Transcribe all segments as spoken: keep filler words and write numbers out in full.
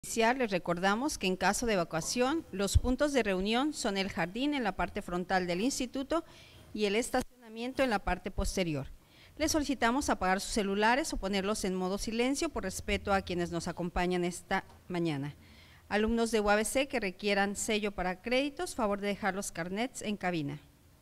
Les recordamos que en caso de evacuación, los puntos de reunión son el jardín en la parte frontal del instituto y el estacionamiento en la parte posterior. Les solicitamos apagar sus celulares o ponerlos en modo silencio por respeto a quienes nos acompañan esta mañana. Alumnos de U A B C que requieran sello para créditos, favor de dejar los carnets en cabina.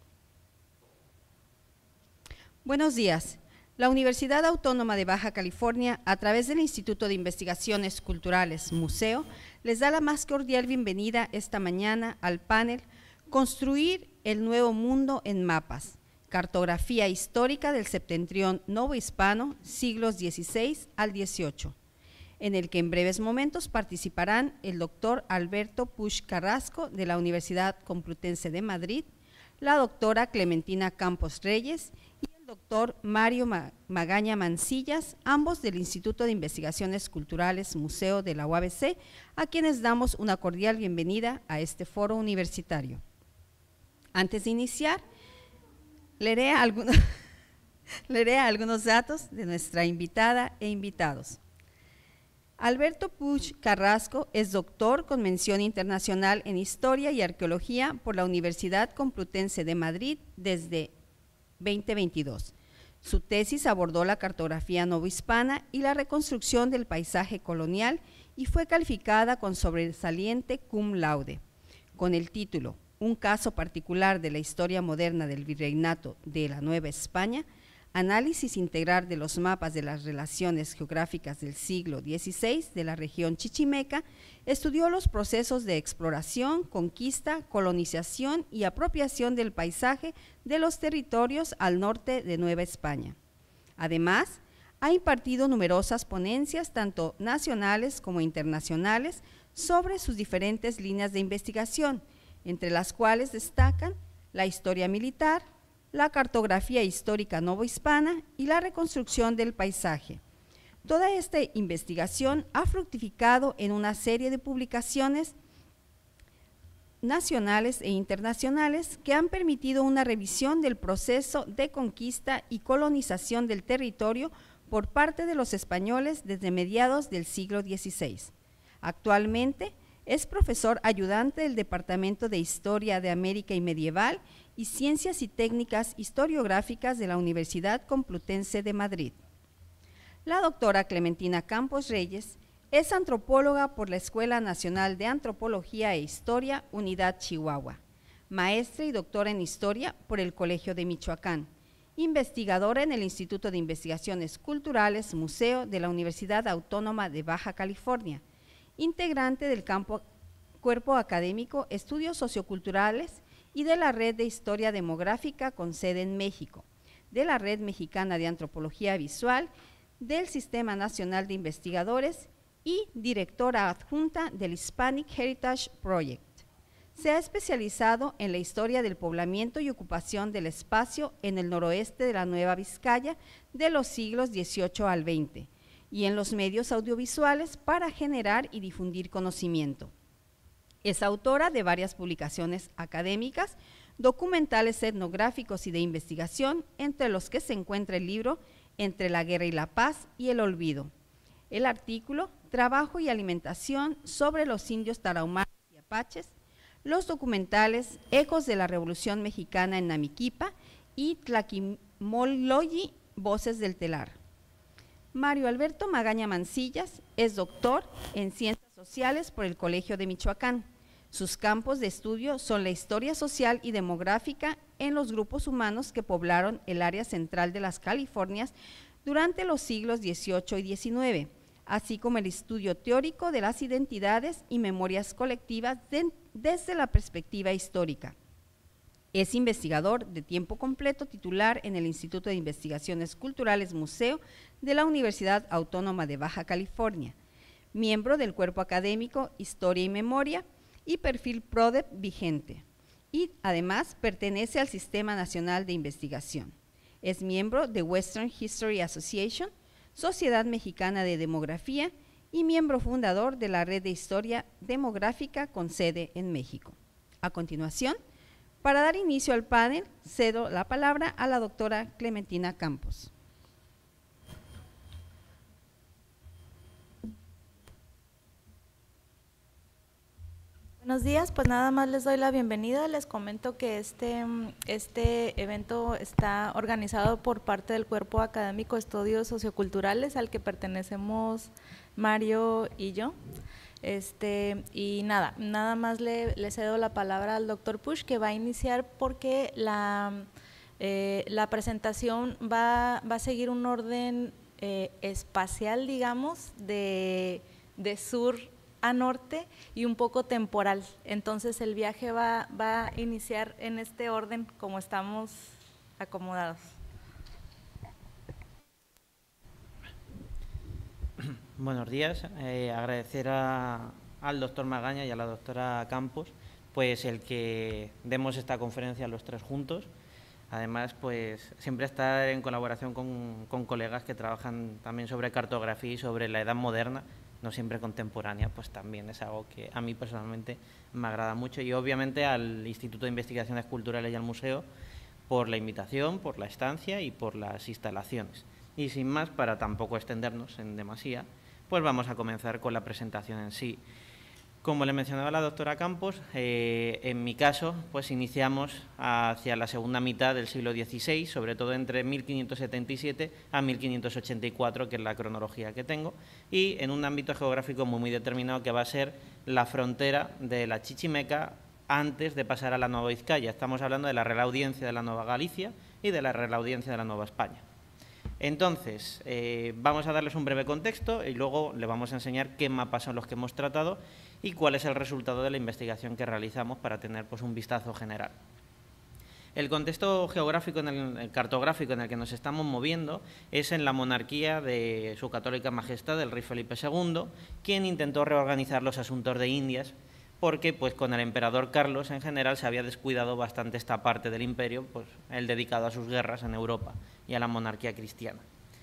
Buenos días. La Universidad Autónoma de Baja California, a través del Instituto de Investigaciones Culturales, Museo, les da la más cordial bienvenida esta mañana al panel Construir el Nuevo Mundo en Mapas, cartografía histórica del septentrión novohispano, siglos dieciséis al dieciocho, en el que en breves momentos participarán el doctor Alberto Puig Carrasco de la Universidad Complutense de Madrid, la doctora Clementina Campos Reyes y doctor Mario Magaña Mancillas, ambos del Instituto de Investigaciones Culturales Museo de la U A B C, a quienes damos una cordial bienvenida a este foro universitario. Antes de iniciar, leeré algunos, leeré algunos datos de nuestra invitada e invitados. Alberto Puig Carrasco es doctor con mención internacional en Historia y Arqueología por la Universidad Complutense de Madrid desde veinte veintidós. Su tesis abordó la cartografía novohispana y la reconstrucción del paisaje colonial y fue calificada con sobresaliente cum laude, con el título Un caso particular de la historia moderna del virreinato de la Nueva España, análisis integral de los mapas de las relaciones geográficas del siglo dieciséis de la región chichimeca. Estudió los procesos de exploración, conquista, colonización y apropiación del paisaje de los territorios al norte de Nueva España. Además, ha impartido numerosas ponencias, tanto nacionales como internacionales, sobre sus diferentes líneas de investigación, entre las cuales destacan la historia militar, la cartografía histórica novohispana y la reconstrucción del paisaje. Toda esta investigación ha fructificado en una serie de publicaciones nacionales e internacionales que han permitido una revisión del proceso de conquista y colonización del territorio por parte de los españoles desde mediados del siglo dieciséis. Actualmente es profesor ayudante del Departamento de Historia de América y Medieval y Ciencias y Técnicas Historiográficas de la Universidad Complutense de Madrid. La doctora Clementina Campos Reyes es antropóloga por la Escuela Nacional de Antropología e Historia, Unidad Chihuahua, maestra y doctora en Historia por el Colegio de Michoacán, investigadora en el Instituto de Investigaciones Culturales Museo de la Universidad Autónoma de Baja California, integrante del campo, cuerpo académico Estudios Socioculturales y de la Red de Historia Demográfica con sede en México, de la Red Mexicana de Antropología Visual, del Sistema Nacional de Investigadores y directora adjunta del Hispanic Heritage Project. Se ha especializado en la historia del poblamiento y ocupación del espacio en el noroeste de la Nueva Vizcaya de los siglos dieciocho al veinte y en los medios audiovisuales para generar y difundir conocimiento. Es autora de varias publicaciones académicas, documentales etnográficos y de investigación, entre los que se encuentra el libro Entre la guerra y la paz y el olvido, el artículo Trabajo y alimentación sobre los indios tarahumaras y apaches, los documentales Ecos de la Revolución Mexicana en Namiquipa y Tlaquimoloyi, Voces del Telar. Mario Alberto Magaña Mancillas es doctor en Ciencias Sociales por el Colegio de Michoacán. Sus campos de estudio son la historia social y demográfica en los grupos humanos que poblaron el área central de las Californias durante los siglos dieciocho y diecinueve, así como el estudio teórico de las identidades y memorias colectivas de, desde la perspectiva histórica. Es investigador de tiempo completo titular en el Instituto de Investigaciones Culturales Museo de la Universidad Autónoma de Baja California, miembro del cuerpo académico Historia y Memoria y perfil PRODEP vigente, y además pertenece al Sistema Nacional de Investigación. Es miembro de Western History Association, Sociedad Mexicana de Demografía y miembro fundador de la Red de Historia Demográfica con sede en México. A continuación, para dar inicio al panel, cedo la palabra a la doctora Clementina Campos. Buenos días, pues nada más les doy la bienvenida. Les comento que este, este evento está organizado por parte del Cuerpo Académico de Estudios Socioculturales, al que pertenecemos Mario y yo. Este, y nada, nada más le, le cedo la palabra al doctor Pusch, que va a iniciar porque la, eh, la presentación va, va a seguir un orden eh, espacial, digamos, de, de sur a norte y un poco temporal. Entonces el viaje va, va a iniciar en este orden como estamos acomodados. Buenos días, eh, agradecer a, al doctor Magaña y a la doctora Campos pues el que demos esta conferencia los tres juntos. Además, pues siempre estar en colaboración con, con colegas que trabajan también sobre cartografía y sobre la edad moderna, no siempre contemporánea, pues también es algo que a mí personalmente me agrada mucho. Y obviamente al Instituto de Investigaciones Culturales y al Museo por la invitación, por la estancia y por las instalaciones. Y sin más, para tampoco extendernos en demasía, pues vamos a comenzar con la presentación en sí. Como le mencionaba la doctora Campos, eh, en mi caso, pues iniciamos hacia la segunda mitad del siglo dieciséis, sobre todo entre mil quinientos setenta y siete a mil quinientos ochenta y cuatro, que es la cronología que tengo, y en un ámbito geográfico muy, muy determinado, que va a ser la frontera de la Chichimeca antes de pasar a la Nueva Vizcaya. Estamos hablando de la Real Audiencia de la Nueva Galicia y de la Real Audiencia de la Nueva España. Entonces, eh, vamos a darles un breve contexto y luego le vamos a enseñar qué mapas son los que hemos tratado y cuál es el resultado de la investigación que realizamos para tener pues, un vistazo general. El contexto geográfico, en el, el cartográfico en el que nos estamos moviendo es en la monarquía de Su Católica Majestad, el rey Felipe segundo, quien intentó reorganizar los asuntos de Indias, porque pues, con el emperador Carlos en general se había descuidado bastante esta parte del imperio, pues, el dedicado a sus guerras en Europa y a la monarquía cristiana.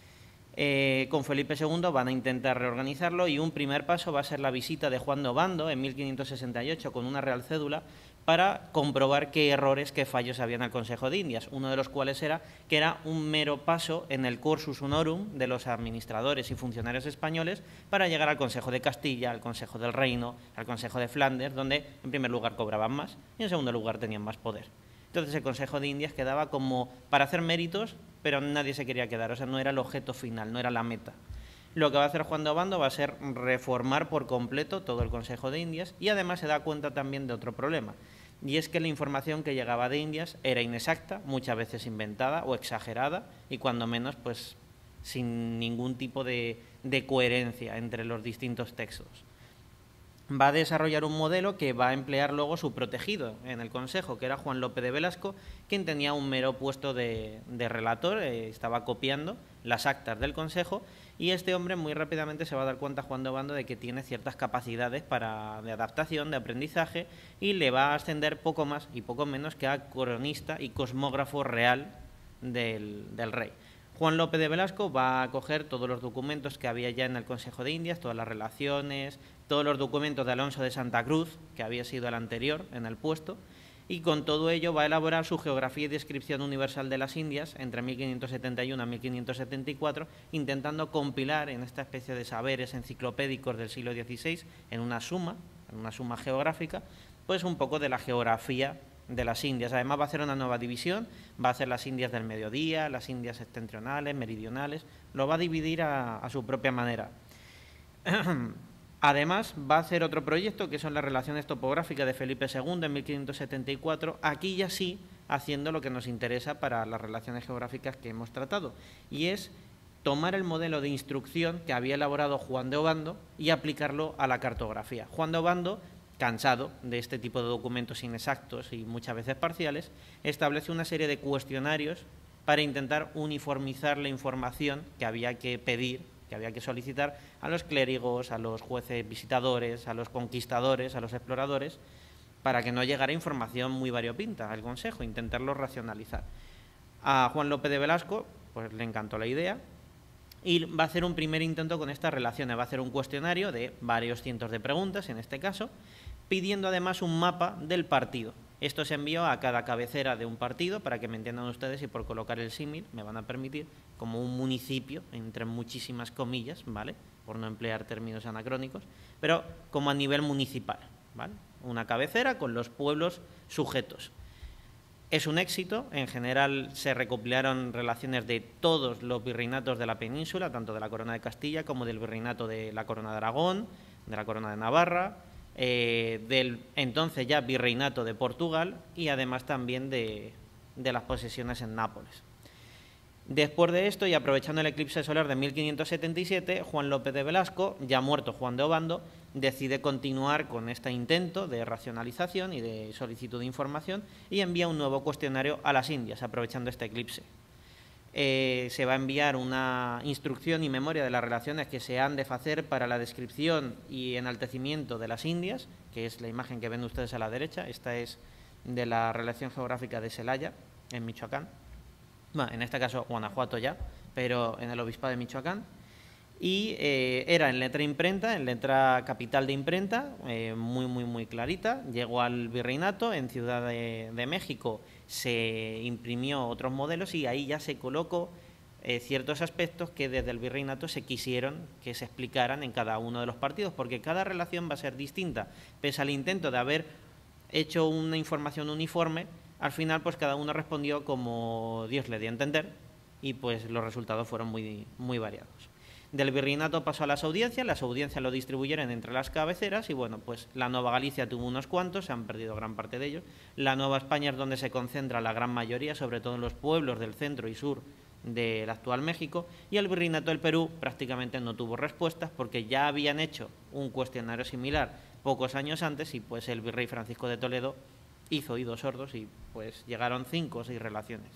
Eh, con Felipe segundo van a intentar reorganizarlo y un primer paso va a ser la visita de Juan de Obando en mil quinientos sesenta y ocho con una real cédula para comprobar qué errores, qué fallos había en el Consejo de Indias, uno de los cuales era que era un mero paso en el cursus honorum de los administradores y funcionarios españoles para llegar al Consejo de Castilla, al Consejo del Reino, al Consejo de Flandes, donde en primer lugar cobraban más y en segundo lugar tenían más poder. Entonces el Consejo de Indias quedaba como para hacer méritos, pero nadie se quería quedar, o sea, no era el objeto final, no era la meta. Lo que va a hacer Juan de Obando va a ser reformar por completo todo el Consejo de Indias y además se da cuenta también de otro problema, y es que la información que llegaba de Indias era inexacta, muchas veces inventada o exagerada y cuando menos pues sin ningún tipo de, de coherencia entre los distintos textos. Va a desarrollar un modelo que va a emplear luego su protegido en el Consejo, que era Juan Lope de Velasco, quien tenía un mero puesto de, de relator, eh, estaba copiando las actas del Consejo, y este hombre muy rápidamente se va a dar cuenta, Juan de Obando, de que tiene ciertas capacidades para, de adaptación, de aprendizaje, y le va a ascender poco más y poco menos que a cronista y cosmógrafo real del, del rey. Juan Lope de Velasco va a coger todos los documentos que había ya en el Consejo de Indias, todas las relaciones, todos los documentos de Alonso de Santa Cruz, que había sido el anterior en el puesto, y con todo ello va a elaborar su Geografía y Descripción Universal de las Indias entre mil quinientos setenta y uno a mil quinientos setenta y cuatro, intentando compilar en esta especie de saberes enciclopédicos del siglo dieciséis, en una suma, en una suma geográfica, pues un poco de la geografía de las Indias. Además va a hacer una nueva división, va a hacer las Indias del mediodía, las Indias septentrionales, meridionales, lo va a dividir a, a su propia manera. Además va a hacer otro proyecto que son las relaciones topográficas de Felipe segundo en mil quinientos setenta y cuatro, aquí ya sí haciendo lo que nos interesa para las relaciones geográficas que hemos tratado, y es tomar el modelo de instrucción que había elaborado Juan de Obando y aplicarlo a la cartografía. Juan de Obando, cansado de este tipo de documentos inexactos y muchas veces parciales, establece una serie de cuestionarios para intentar uniformizar la información que había que pedir, que había que solicitar a los clérigos, a los jueces visitadores, a los conquistadores, a los exploradores, para que no llegara información muy variopinta al Consejo, intentarlo racionalizar. A Juan Lope de Velasco pues le encantó la idea y va a hacer un primer intento con estas relaciones, va a hacer un cuestionario de varios cientos de preguntas, en este caso, pidiendo además un mapa del partido. Esto se envió a cada cabecera de un partido, para que me entiendan ustedes, y por colocar el símil me van a permitir, como un municipio, entre muchísimas comillas, ¿vale?, por no emplear términos anacrónicos, pero como a nivel municipal, ¿vale? una cabecera con los pueblos sujetos. Es un éxito, en general se recopilaron relaciones de todos los virreinatos de la península, tanto de la Corona de Castilla como del virreinato de la Corona de Aragón, de la Corona de Navarra, eh, del entonces ya virreinato de Portugal y además también de, de las posesiones en Nápoles. Después de esto, y aprovechando el eclipse solar de mil quinientos setenta y siete, Juan López de Velasco, ya muerto Juan de Obando, decide continuar con este intento de racionalización y de solicitud de información y envía un nuevo cuestionario a las Indias, aprovechando este eclipse. Eh, se va a enviar una instrucción y memoria de las relaciones que se han de hacer para la descripción y enaltecimiento de las Indias, que es la imagen que ven ustedes a la derecha. Esta es de la relación geográfica de Celaya, en Michoacán. Bueno, en este caso Guanajuato ya, pero en el obispado de Michoacán. Y eh, era en letra imprenta, en letra capital de imprenta, eh, muy, muy, muy clarita. Llegó al virreinato, en Ciudad de, de México se imprimió otros modelos y ahí ya se colocó eh, ciertos aspectos que desde el virreinato se quisieron que se explicaran en cada uno de los partidos, porque cada relación va a ser distinta. Pese al intento de haber hecho una información uniforme, al final pues cada uno respondió como Dios le dio a entender y pues los resultados fueron muy, muy variados. Del virreinato pasó a las audiencias, las audiencias lo distribuyeron entre las cabeceras y bueno, pues la Nueva Galicia tuvo unos cuantos, se han perdido gran parte de ellos. La Nueva España es donde se concentra la gran mayoría, sobre todo en los pueblos del centro y sur del actual México, y el virreinato del Perú prácticamente no tuvo respuestas porque ya habían hecho un cuestionario similar pocos años antes y pues el virrey Francisco de Toledo hizo oídos sordos y pues llegaron cinco o seis relaciones.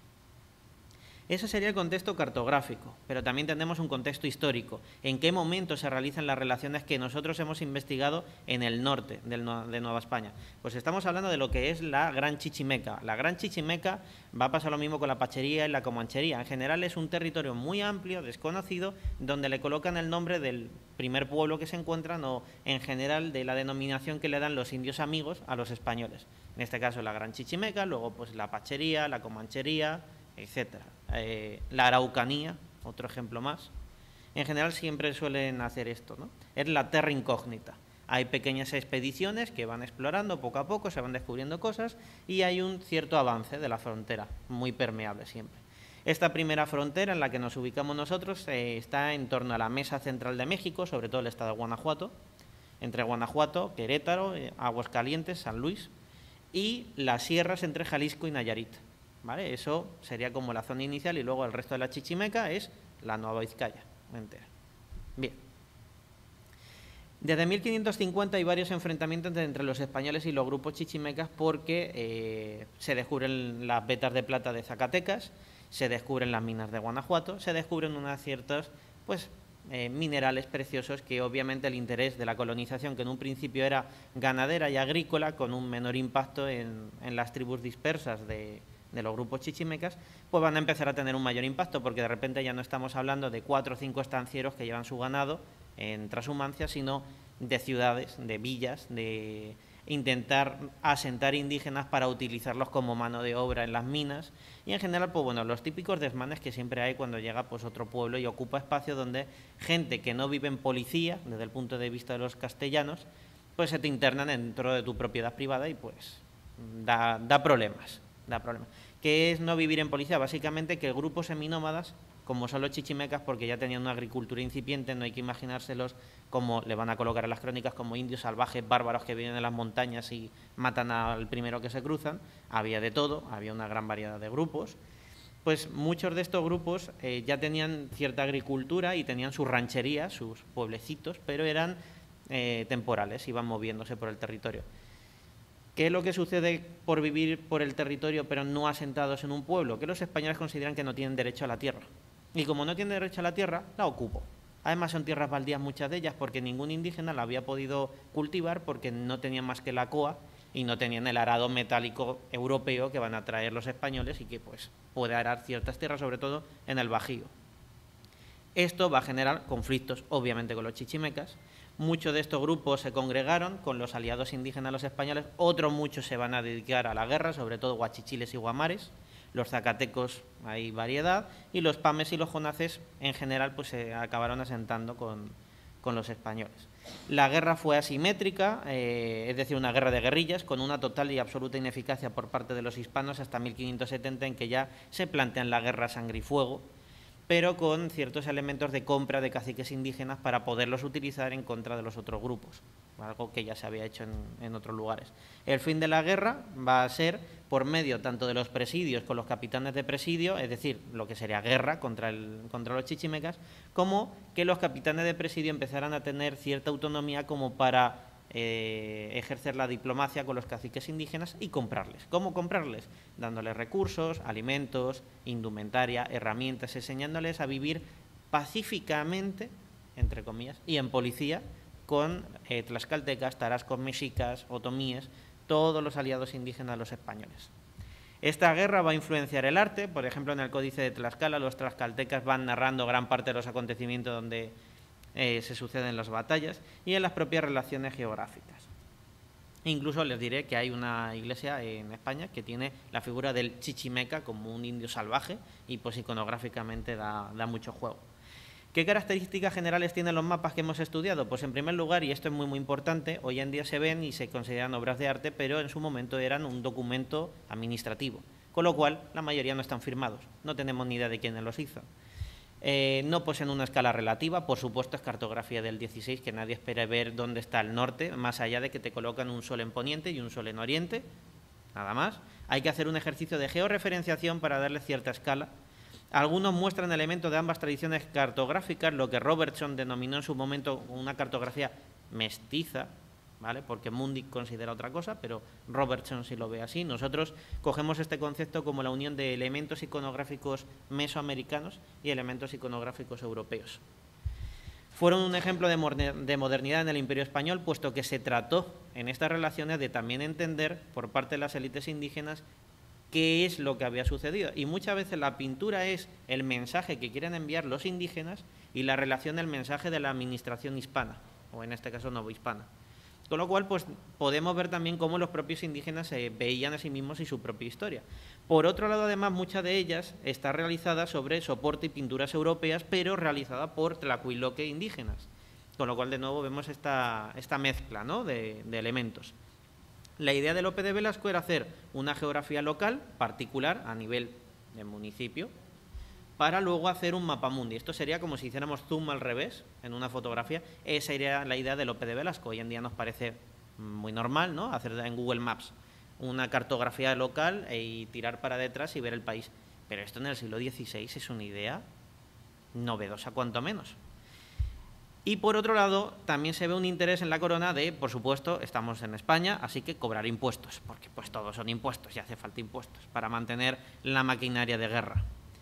Ese sería el contexto cartográfico, pero también tenemos un contexto histórico. ¿En qué momento se realizan las relaciones que nosotros hemos investigado en el norte de Nueva España? Pues estamos hablando de lo que es la Gran Chichimeca. La Gran Chichimeca va a pasar lo mismo con la Pachería y la Comanchería. En general es un territorio muy amplio, desconocido, donde le colocan el nombre del primer pueblo que se encuentran o en general de la denominación que le dan los indios amigos a los españoles. En este caso la Gran Chichimeca, luego pues la Pachería, la Comanchería, etcétera. Eh, la Araucanía, otro ejemplo más. En general siempre suelen hacer esto, ¿no? Es la terra incógnita. Hay pequeñas expediciones que van explorando poco a poco, se van descubriendo cosas y hay un cierto avance de la frontera, muy permeable siempre. Esta primera frontera en la que nos ubicamos nosotros eh, está en torno a la Mesa Central de México, sobre todo el estado de Guanajuato, entre Guanajuato, Querétaro, eh, Aguascalientes, San Luis, y las sierras entre Jalisco y Nayarit. ¿Vale? Eso sería como la zona inicial y luego el resto de la Chichimeca es la Nueva Vizcaya entera. Bien. Desde mil quinientos cincuenta hay varios enfrentamientos entre los españoles y los grupos chichimecas porque eh, se descubren las vetas de plata de Zacatecas, se descubren las minas de Guanajuato, se descubren unas ciertas pues, eh, minerales preciosos que obviamente el interés de la colonización, que en un principio era ganadera y agrícola, con un menor impacto en, en las tribus dispersas de de los grupos chichimecas, pues van a empezar a tener un mayor impacto, porque de repente ya no estamos hablando de cuatro o cinco estancieros que llevan su ganado en trashumancia, sino de ciudades, de villas, de intentar asentar indígenas para utilizarlos como mano de obra en las minas, y en general, pues bueno, los típicos desmanes que siempre hay cuando llega pues otro pueblo y ocupa espacio donde gente que no vive en policía, desde el punto de vista de los castellanos, pues se te internan dentro de tu propiedad privada y pues da, da problemas. Da problema. ¿Qué es no vivir en policía? Básicamente que grupos seminómadas, como son los chichimecas, porque ya tenían una agricultura incipiente, no hay que imaginárselos como le van a colocar en las crónicas como indios salvajes, bárbaros que viven en las montañas y matan al primero que se cruzan. Había de todo, había una gran variedad de grupos. Pues muchos de estos grupos eh, ya tenían cierta agricultura y tenían sus rancherías, sus pueblecitos, pero eran eh, temporales, iban moviéndose por el territorio. ¿Qué es lo que sucede por vivir por el territorio pero no asentados en un pueblo? Que los españoles consideran que no tienen derecho a la tierra. Y como no tienen derecho a la tierra, la ocupo. Además son tierras baldías muchas de ellas porque ningún indígena la había podido cultivar porque no tenían más que la coa y no tenían el arado metálico europeo que van a traer los españoles y que pues puede arar ciertas tierras, sobre todo en el Bajío. Esto va a generar conflictos, obviamente, con los chichimecas. Muchos de estos grupos se congregaron con los aliados indígenas los españoles, otros muchos se van a dedicar a la guerra, sobre todo guachichiles y guamares, los zacatecos hay variedad, y los pames y los jonaces en general pues se acabaron asentando con, con los españoles. La guerra fue asimétrica, eh, es decir, una guerra de guerrillas, con una total y absoluta ineficacia por parte de los hispanos hasta mil quinientos setenta, en que ya se plantean la guerra a sangre y fuego, pero con ciertos elementos de compra de caciques indígenas para poderlos utilizar en contra de los otros grupos, algo que ya se había hecho en, en otros lugares. El fin de la guerra va a ser por medio tanto de los presidios con los capitanes de presidio, es decir, lo que sería guerra contra, el, contra los chichimecas, como que los capitanes de presidio empezaran a tener cierta autonomía como para eh, ejercer la diplomacia con los caciques indígenas y comprarles. ¿Cómo comprarles? Dándoles recursos, alimentos, indumentaria, herramientas, enseñándoles a vivir pacíficamente, entre comillas, y en policía, con eh, tlaxcaltecas, tarascos, mexicas, otomíes, todos los aliados indígenas de los españoles. Esta guerra va a influenciar el arte, por ejemplo, en el Códice de Tlaxcala los tlaxcaltecas van narrando gran parte de los acontecimientos donde eh, se suceden las batallas y en las propias relaciones geográficas. Incluso les diré que hay una iglesia en España que tiene la figura del chichimeca como un indio salvaje y pues iconográficamente da, da mucho juego. ¿Qué características generales tienen los mapas que hemos estudiado? Pues en primer lugar, y esto es muy muy importante, hoy en día se ven y se consideran obras de arte, pero en su momento eran un documento administrativo, con lo cual la mayoría no están firmados, no tenemos ni idea de quiénes los hizo. Eh, no poseen una escala relativa, por supuesto es cartografía del dieciséis, que nadie espera ver dónde está el norte, más allá de que te colocan un sol en poniente y un sol en oriente, nada más. Hay que hacer un ejercicio de georreferenciación para darle cierta escala. Algunos muestran elementos de ambas tradiciones cartográficas, lo que Robertson denominó en su momento una cartografía mestiza, ¿vale? Porque Mundy considera otra cosa, pero Robertson sí lo ve así. Nosotros cogemos este concepto como la unión de elementos iconográficos mesoamericanos y elementos iconográficos europeos. Fueron un ejemplo de modernidad en el Imperio Español, puesto que se trató en estas relaciones de también entender por parte de las élites indígenas qué es lo que había sucedido. Y muchas veces la pintura es el mensaje que quieren enviar los indígenas y la relación del mensaje de la administración hispana, o en este caso novohispana. Con lo cual, pues podemos ver también cómo los propios indígenas se veían a sí mismos y su propia historia. Por otro lado, además, muchas de ellas está realizada sobre soporte y pinturas europeas, pero realizada por tlacuiloque indígenas. Con lo cual, de nuevo, vemos esta, esta mezcla, ¿no?, de, de elementos. La idea de Lope de Velasco era hacer una geografía local, particular, a nivel de municipio, para luego hacer un mapamundi. Esto sería como si hiciéramos zoom al revés en una fotografía. Esa sería la idea de Lope de Velasco. Hoy en día nos parece muy normal, ¿no?, hacer en Google Maps una cartografía local y tirar para detrás y ver el país. Pero esto en el siglo dieciséis es una idea novedosa, cuanto menos. Y por otro lado, también se ve un interés en la corona de, por supuesto, estamos en España, así que cobrar impuestos, porque pues todos son impuestos y hace falta impuestos para mantener la maquinaria de guerra.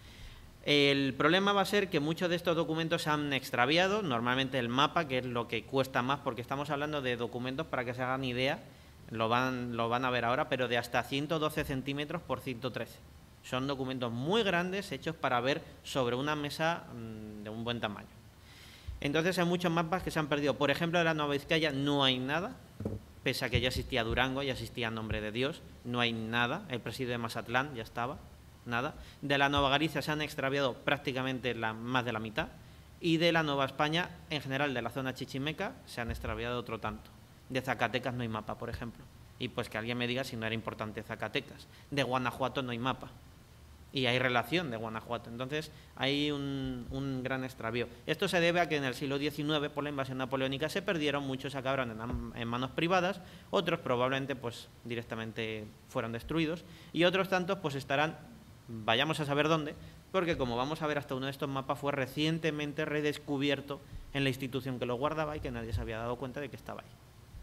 El problema va a ser que muchos de estos documentos se han extraviado, normalmente el mapa, que es lo que cuesta más, porque estamos hablando de documentos, para que se hagan idea, lo van, lo van a ver ahora, pero de hasta ciento doce centímetros por ciento trece. Son documentos muy grandes, hechos para ver sobre una mesa mmm, de un buen tamaño. Entonces hay muchos mapas que se han perdido. Por ejemplo, de la Nueva Vizcaya no hay nada, pese a que ya existía Durango, ya existía Nombre de Dios, no hay nada. El presidio de Mazatlán ya estaba, nada. De la Nueva Galicia se han extraviado prácticamente la, más de la mitad. Y de la Nueva España, en general de la zona chichimeca, se han extraviado otro tanto. De Zacatecas no hay mapa, por ejemplo. Y pues que alguien me diga si no era importante Zacatecas. De Guanajuato no hay mapa. Y hay relación de Guanajuato. Entonces hay un, un gran extravío. Esto se debe a que en el siglo diecinueve, por la invasión napoleónica, se perdieron, muchos acabaron en, en manos privadas, otros probablemente pues directamente fueron destruidos, y otros tantos pues estarán, vayamos a saber dónde, porque como vamos a ver, hasta uno de estos mapas fue recientemente redescubierto en la institución que lo guardaba y que nadie se había dado cuenta de que estaba ahí.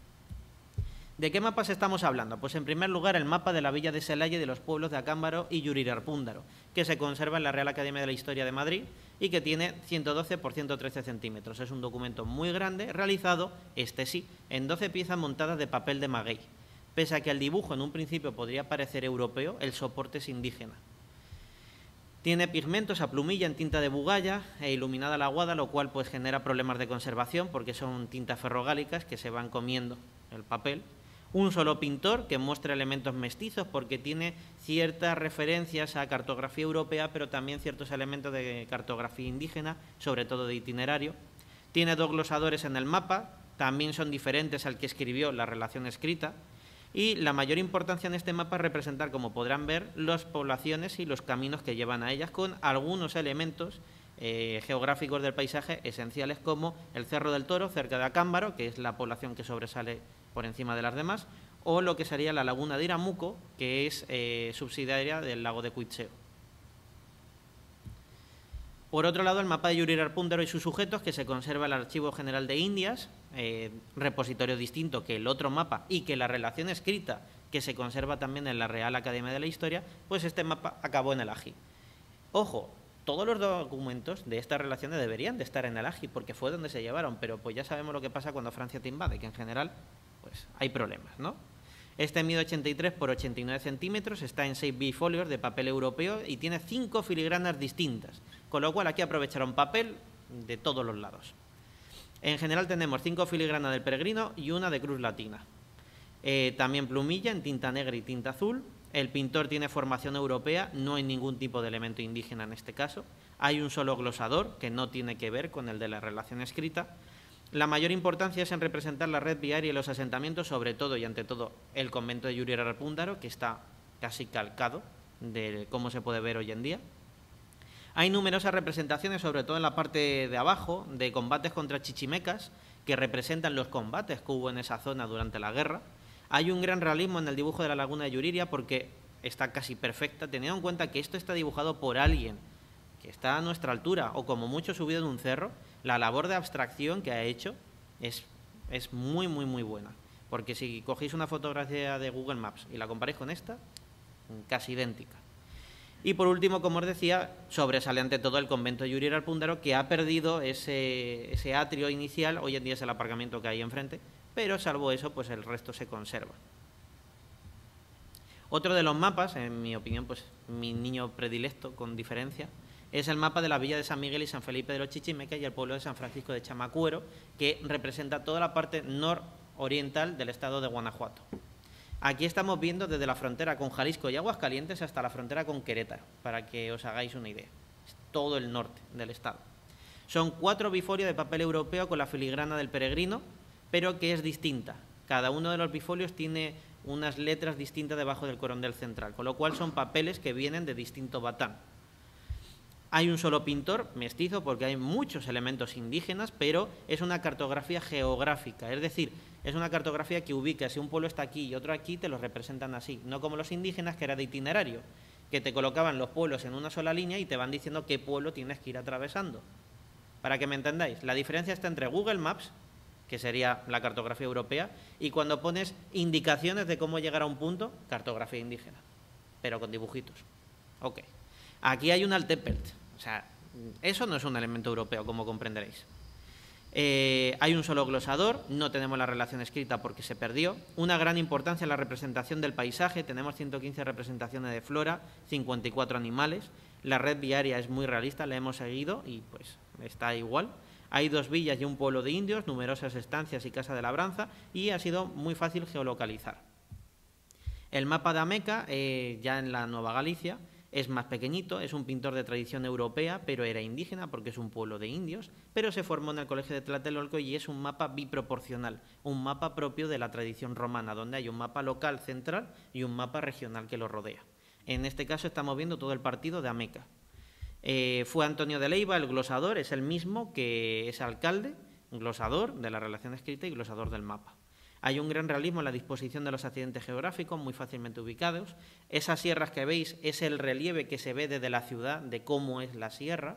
¿De qué mapas estamos hablando? Pues en primer lugar el mapa de la villa de Celaya y de los pueblos de Acámbaro y Yurirarpúndaro, que se conserva en la Real Academia de la Historia de Madrid y que tiene ciento doce por ciento trece centímetros. Es un documento muy grande, realizado, este sí, en doce piezas montadas de papel de maguey. Pese a que el dibujo en un principio podría parecer europeo, el soporte es indígena. Tiene pigmentos a plumilla en tinta de bugalla e iluminada la aguada, lo cual pues genera problemas de conservación porque son tintas ferrogálicas que se van comiendo el papel. Un solo pintor que muestra elementos mestizos porque tiene ciertas referencias a cartografía europea, pero también ciertos elementos de cartografía indígena, sobre todo de itinerario. Tiene dos glosadores en el mapa, también son diferentes al que escribió la relación escrita, y la mayor importancia en este mapa es representar, como podrán ver, las poblaciones y los caminos que llevan a ellas, con algunos elementos eh, geográficos del paisaje esenciales, como el Cerro del Toro, cerca de Acámbaro, que es la población que sobresale por encima de las demás, o lo que sería la laguna de Iramuco, que es eh, subsidiaria del lago de Cuitzeo. Por otro lado, el mapa de Yuri Arpúndaro y sus sujetos, que se conserva en el Archivo General de Indias, eh, repositorio distinto que el otro mapa y que la relación escrita, que se conserva también en la Real Academia de la Historia, pues este mapa acabó en el A G I. Ojo, todos los documentos de estas relaciones deberían de estar en el A G I, porque fue donde se llevaron, pero pues ya sabemos lo que pasa cuando Francia te invade, que en general pues hay problemas, ¿no? Este mide ochenta y tres por ochenta y nueve centímetros, está en seis bifolios de papel europeo y tiene cinco filigranas distintas, con lo cual aquí aprovecharon papel de todos los lados. En general tenemos cinco filigranas del peregrino y una de cruz latina. Eh, también plumilla en tinta negra y tinta azul. El pintor tiene formación europea, no hay ningún tipo de elemento indígena en este caso. Hay un solo glosador que no tiene que ver con el de la relación escrita. La mayor importancia es en representar la red viaria y los asentamientos, sobre todo y ante todo el convento de Yuri Arpúndaro, que está casi calcado de cómo se puede ver hoy en día. Hay numerosas representaciones, sobre todo en la parte de abajo, de combates contra chichimecas, que representan los combates que hubo en esa zona durante la guerra. Hay un gran realismo en el dibujo de la laguna de Yuriria porque está casi perfecta, teniendo en cuenta que esto está dibujado por alguien que está a nuestra altura o como mucho subido en un cerro. La labor de abstracción que ha hecho es, es muy, muy, muy buena. Porque si cogéis una fotografía de Google Maps y la comparáis con esta, casi idéntica. Y por último, como os decía, sobresale ante todo el convento de Yuri Arpúndaro, que ha perdido ese, ese atrio inicial, hoy en día es el aparcamiento que hay enfrente, pero salvo eso, pues el resto se conserva. Otro de los mapas, en mi opinión, pues mi niño predilecto, con diferencia, es el mapa de la villa de San Miguel y San Felipe de los Chichimecas y el pueblo de San Francisco de Chamacuero, que representa toda la parte nororiental del estado de Guanajuato. Aquí estamos viendo desde la frontera con Jalisco y Aguascalientes hasta la frontera con Querétaro, para que os hagáis una idea. Es todo el norte del estado. Son cuatro bifolios de papel europeo con la filigrana del peregrino, pero que es distinta. Cada uno de los bifolios tiene unas letras distintas debajo del corondel central, con lo cual son papeles que vienen de distinto batán. Hay un solo pintor, mestizo, porque hay muchos elementos indígenas, pero es una cartografía geográfica, es decir, es una cartografía que ubica, si un pueblo está aquí y otro aquí, te los representan así, no como los indígenas, que era de itinerario, que te colocaban los pueblos en una sola línea y te van diciendo qué pueblo tienes que ir atravesando. Para que me entendáis, la diferencia está entre Google Maps, que sería la cartografía europea, y cuando pones indicaciones de cómo llegar a un punto, cartografía indígena, pero con dibujitos. Ok. Aquí hay un Altepelt. O sea, eso no es un elemento europeo, como comprenderéis. Eh, hay un solo glosador, no tenemos la relación escrita porque se perdió. Una gran importancia en la representación del paisaje, tenemos ciento quince representaciones de flora, cincuenta y cuatro animales. La red viaria es muy realista, la hemos seguido y pues está igual. Hay dos villas y un pueblo de indios, numerosas estancias y casa de labranza, y ha sido muy fácil geolocalizar. El mapa de Ameca, eh, ya en la Nueva Galicia, es más pequeñito, es un pintor de tradición europea, pero era indígena porque es un pueblo de indios, pero se formó en el Colegio de Tlatelolco y es un mapa biproporcional, un mapa propio de la tradición romana, donde hay un mapa local central y un mapa regional que lo rodea. En este caso estamos viendo todo el partido de Ameca. Eh, fue Antonio de Leiva, el glosador, es el mismo que es alcalde, glosador de la relación escrita y glosador del mapa. Hay un gran realismo en la disposición de los accidentes geográficos, muy fácilmente ubicados. Esas sierras que veis es el relieve que se ve desde la ciudad de cómo es la sierra.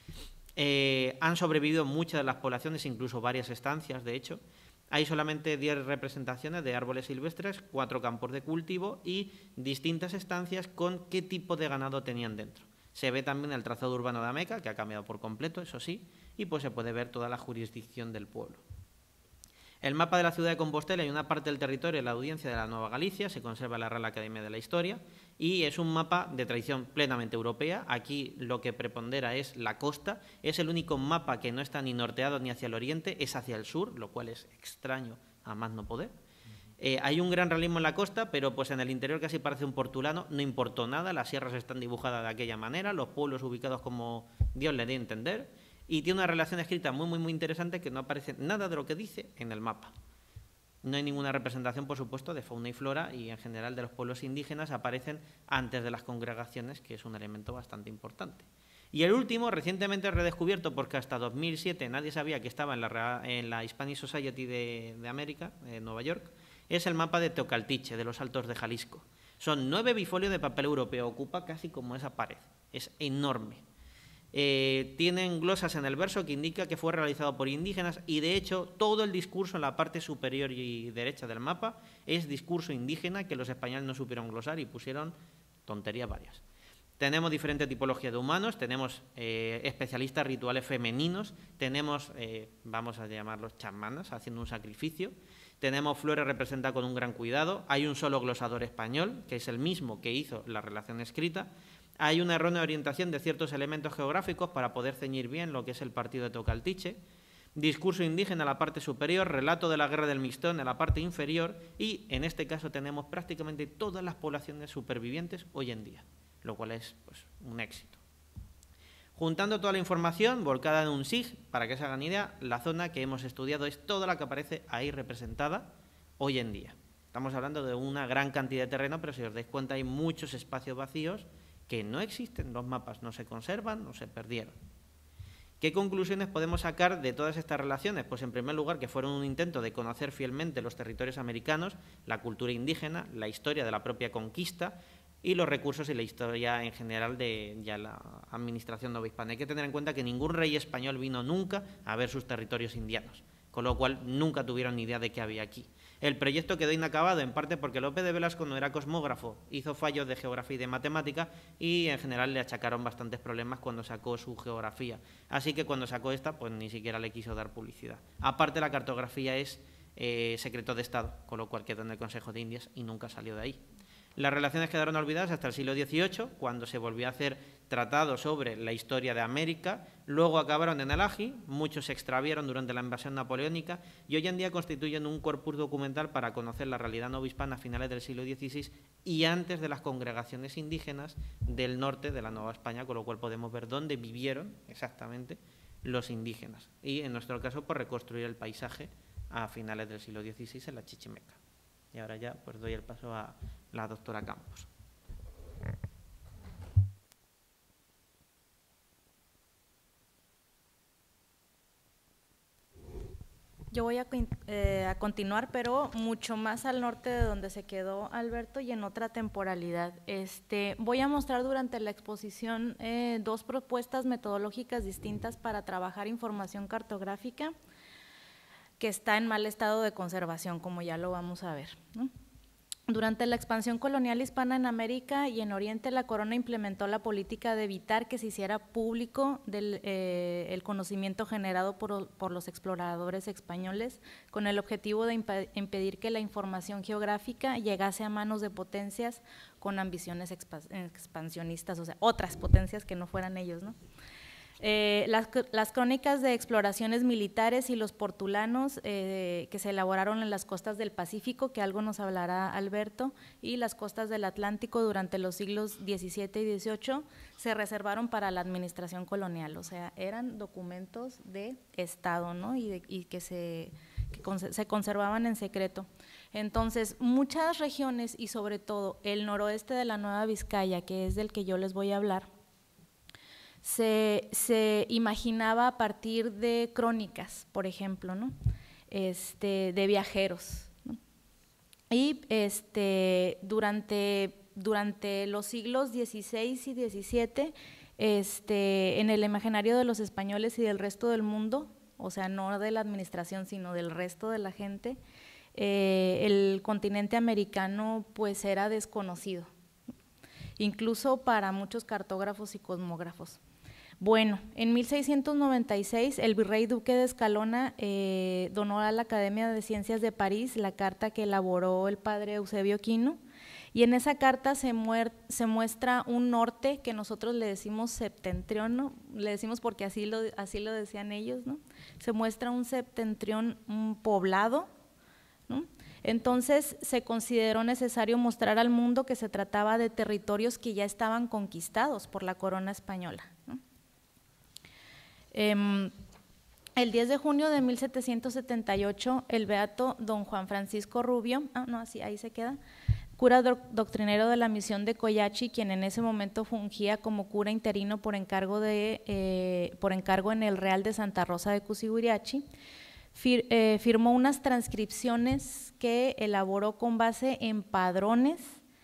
Eh, han sobrevivido muchas de las poblaciones, incluso varias estancias, de hecho. Hay solamente diez representaciones de árboles silvestres, cuatro campos de cultivo y distintas estancias con qué tipo de ganado tenían dentro. Se ve también el trazado urbano de Ameca, que ha cambiado por completo, eso sí, y pues se puede ver toda la jurisdicción del pueblo. El mapa de la ciudad de Compostela y una parte del territorio de la audiencia de la Nueva Galicia se conserva en la Real Academia de la Historia y es un mapa de tradición plenamente europea. Aquí lo que prepondera es la costa, es el único mapa que no está ni norteado ni hacia el oriente, es hacia el sur, lo cual es extraño a más no poder. Eh, hay un gran realismo en la costa, pero pues en el interior casi parece un portulano, no importó nada, las sierras están dibujadas de aquella manera, los pueblos ubicados como Dios le dé a entender. y tiene una relación escrita muy, muy, muy interesante que no aparece nada de lo que dice en el mapa. No hay ninguna representación, por supuesto, de fauna y flora y, en general, de los pueblos indígenas aparecen antes de las congregaciones, que es un elemento bastante importante. Y el último, recientemente redescubierto, porque hasta dos mil siete nadie sabía que estaba en la, en la Hispanic Society de, de América, en Nueva York, es el mapa de Teocaltiche, de los Altos de Jalisco. Son nueve bifolios de papel europeo, ocupa casi como esa pared, es enorme. Eh, tienen glosas en el verso que indica que fue realizado por indígenas y, de hecho, todo el discurso en la parte superior y derecha del mapa es discurso indígena que los españoles no supieron glosar y pusieron tonterías varias. Tenemos diferentes tipologías de humanos, tenemos eh, especialistas rituales femeninos, tenemos, eh, vamos a llamarlos chamanas, haciendo un sacrificio, tenemos flores representadas con un gran cuidado, hay un solo glosador español, que es el mismo que hizo la relación escrita, hay una errónea orientación de ciertos elementos geográficos para poder ceñir bien lo que es el partido de Teocaltiche, discurso indígena en la parte superior, relato de la guerra del Mixtón en la parte inferior y, en este caso, tenemos prácticamente todas las poblaciones supervivientes hoy en día, lo cual es pues, un éxito. Juntando toda la información, volcada en un S I G, para que se hagan idea, la zona que hemos estudiado es toda la que aparece ahí representada hoy en día. Estamos hablando de una gran cantidad de terreno, pero si os dais cuenta hay muchos espacios vacíos que no existen, los mapas no se conservan, no se perdieron. ¿Qué conclusiones podemos sacar de todas estas relaciones? Pues en primer lugar que fueron un intento de conocer fielmente los territorios americanos, la cultura indígena, la historia de la propia conquista y los recursos y la historia en general de ya la administración novohispana. Hay que tener en cuenta que ningún rey español vino nunca a ver sus territorios indianos, con lo cual nunca tuvieron ni idea de qué había aquí. El proyecto quedó inacabado en parte porque Lope de Velasco no era cosmógrafo, hizo fallos de geografía y de matemática y en general le achacaron bastantes problemas cuando sacó su geografía. Así que cuando sacó esta, pues ni siquiera le quiso dar publicidad. Aparte, la cartografía es eh, secreto de Estado, con lo cual quedó en el Consejo de Indias y nunca salió de ahí. Las relaciones quedaron olvidadas hasta el siglo dieciocho, cuando se volvió a hacer tratados sobre la historia de América, luego acabaron en el Agi, muchos se extraviaron durante la invasión napoleónica y hoy en día constituyen un corpus documental para conocer la realidad novohispana a finales del siglo dieciséis y antes de las congregaciones indígenas del norte de la Nueva España, con lo cual podemos ver dónde vivieron exactamente los indígenas y, en nuestro caso, por reconstruir el paisaje a finales del siglo dieciséis en la Chichimeca. Y ahora ya pues doy el paso a la doctora Campos. Yo voy a, eh, a continuar, pero mucho más al norte de donde se quedó Alberto y en otra temporalidad. Este, voy a mostrar durante la exposición eh, dos propuestas metodológicas distintas para trabajar información cartográfica que está en mal estado de conservación, como ya lo vamos a ver, ¿no? Durante la expansión colonial hispana en América y en Oriente, la corona implementó la política de evitar que se hiciera público del, eh, el conocimiento generado por, por los exploradores españoles, con el objetivo de imp impedir que la información geográfica llegase a manos de potencias con ambiciones expa expansionistas, o sea, otras potencias que no fueran ellos, ¿no? Eh, las, las crónicas de exploraciones militares y los portulanos eh, que se elaboraron en las costas del Pacífico, que algo nos hablará Alberto, y las costas del Atlántico durante los siglos diecisiete y dieciocho, se reservaron para la administración colonial, o sea, eran documentos de Estado, ¿no? y, de, y que, se, que conse se conservaban en secreto. Entonces, muchas regiones y sobre todo el noroeste de la Nueva Vizcaya, que es del que yo les voy a hablar, Se, se imaginaba a partir de crónicas, por ejemplo, ¿no? este, de viajeros, ¿no? Y este, durante, durante los siglos dieciséis y diecisiete, este, en el imaginario de los españoles y del resto del mundo, o sea, no de la administración, sino del resto de la gente, eh, el continente americano pues era desconocido, incluso para muchos cartógrafos y cosmógrafos. Bueno, en mil seiscientos noventa y seis el virrey duque de Escalona eh, donó a la Academia de Ciencias de París la carta que elaboró el padre Eusebio Quino, y en esa carta se, se muestra un norte que nosotros le decimos septentrión, ¿no? Le decimos porque así lo, así lo decían ellos, ¿no? Se muestra un septentrión un poblado, ¿no? Entonces se consideró necesario mostrar al mundo que se trataba de territorios que ya estaban conquistados por la corona española, ¿no? Eh, el diez de junio de mil setecientos setenta y ocho, el beato don Juan Francisco Rubio, ah, no, así, ahí se queda, cura do doctrinero de la misión de Coyachi, quien en ese momento fungía como cura interino por encargo, de, eh, por encargo en el Real de Santa Rosa de Cusiguiriachi, fir, eh, firmó unas transcripciones que elaboró con base en padrones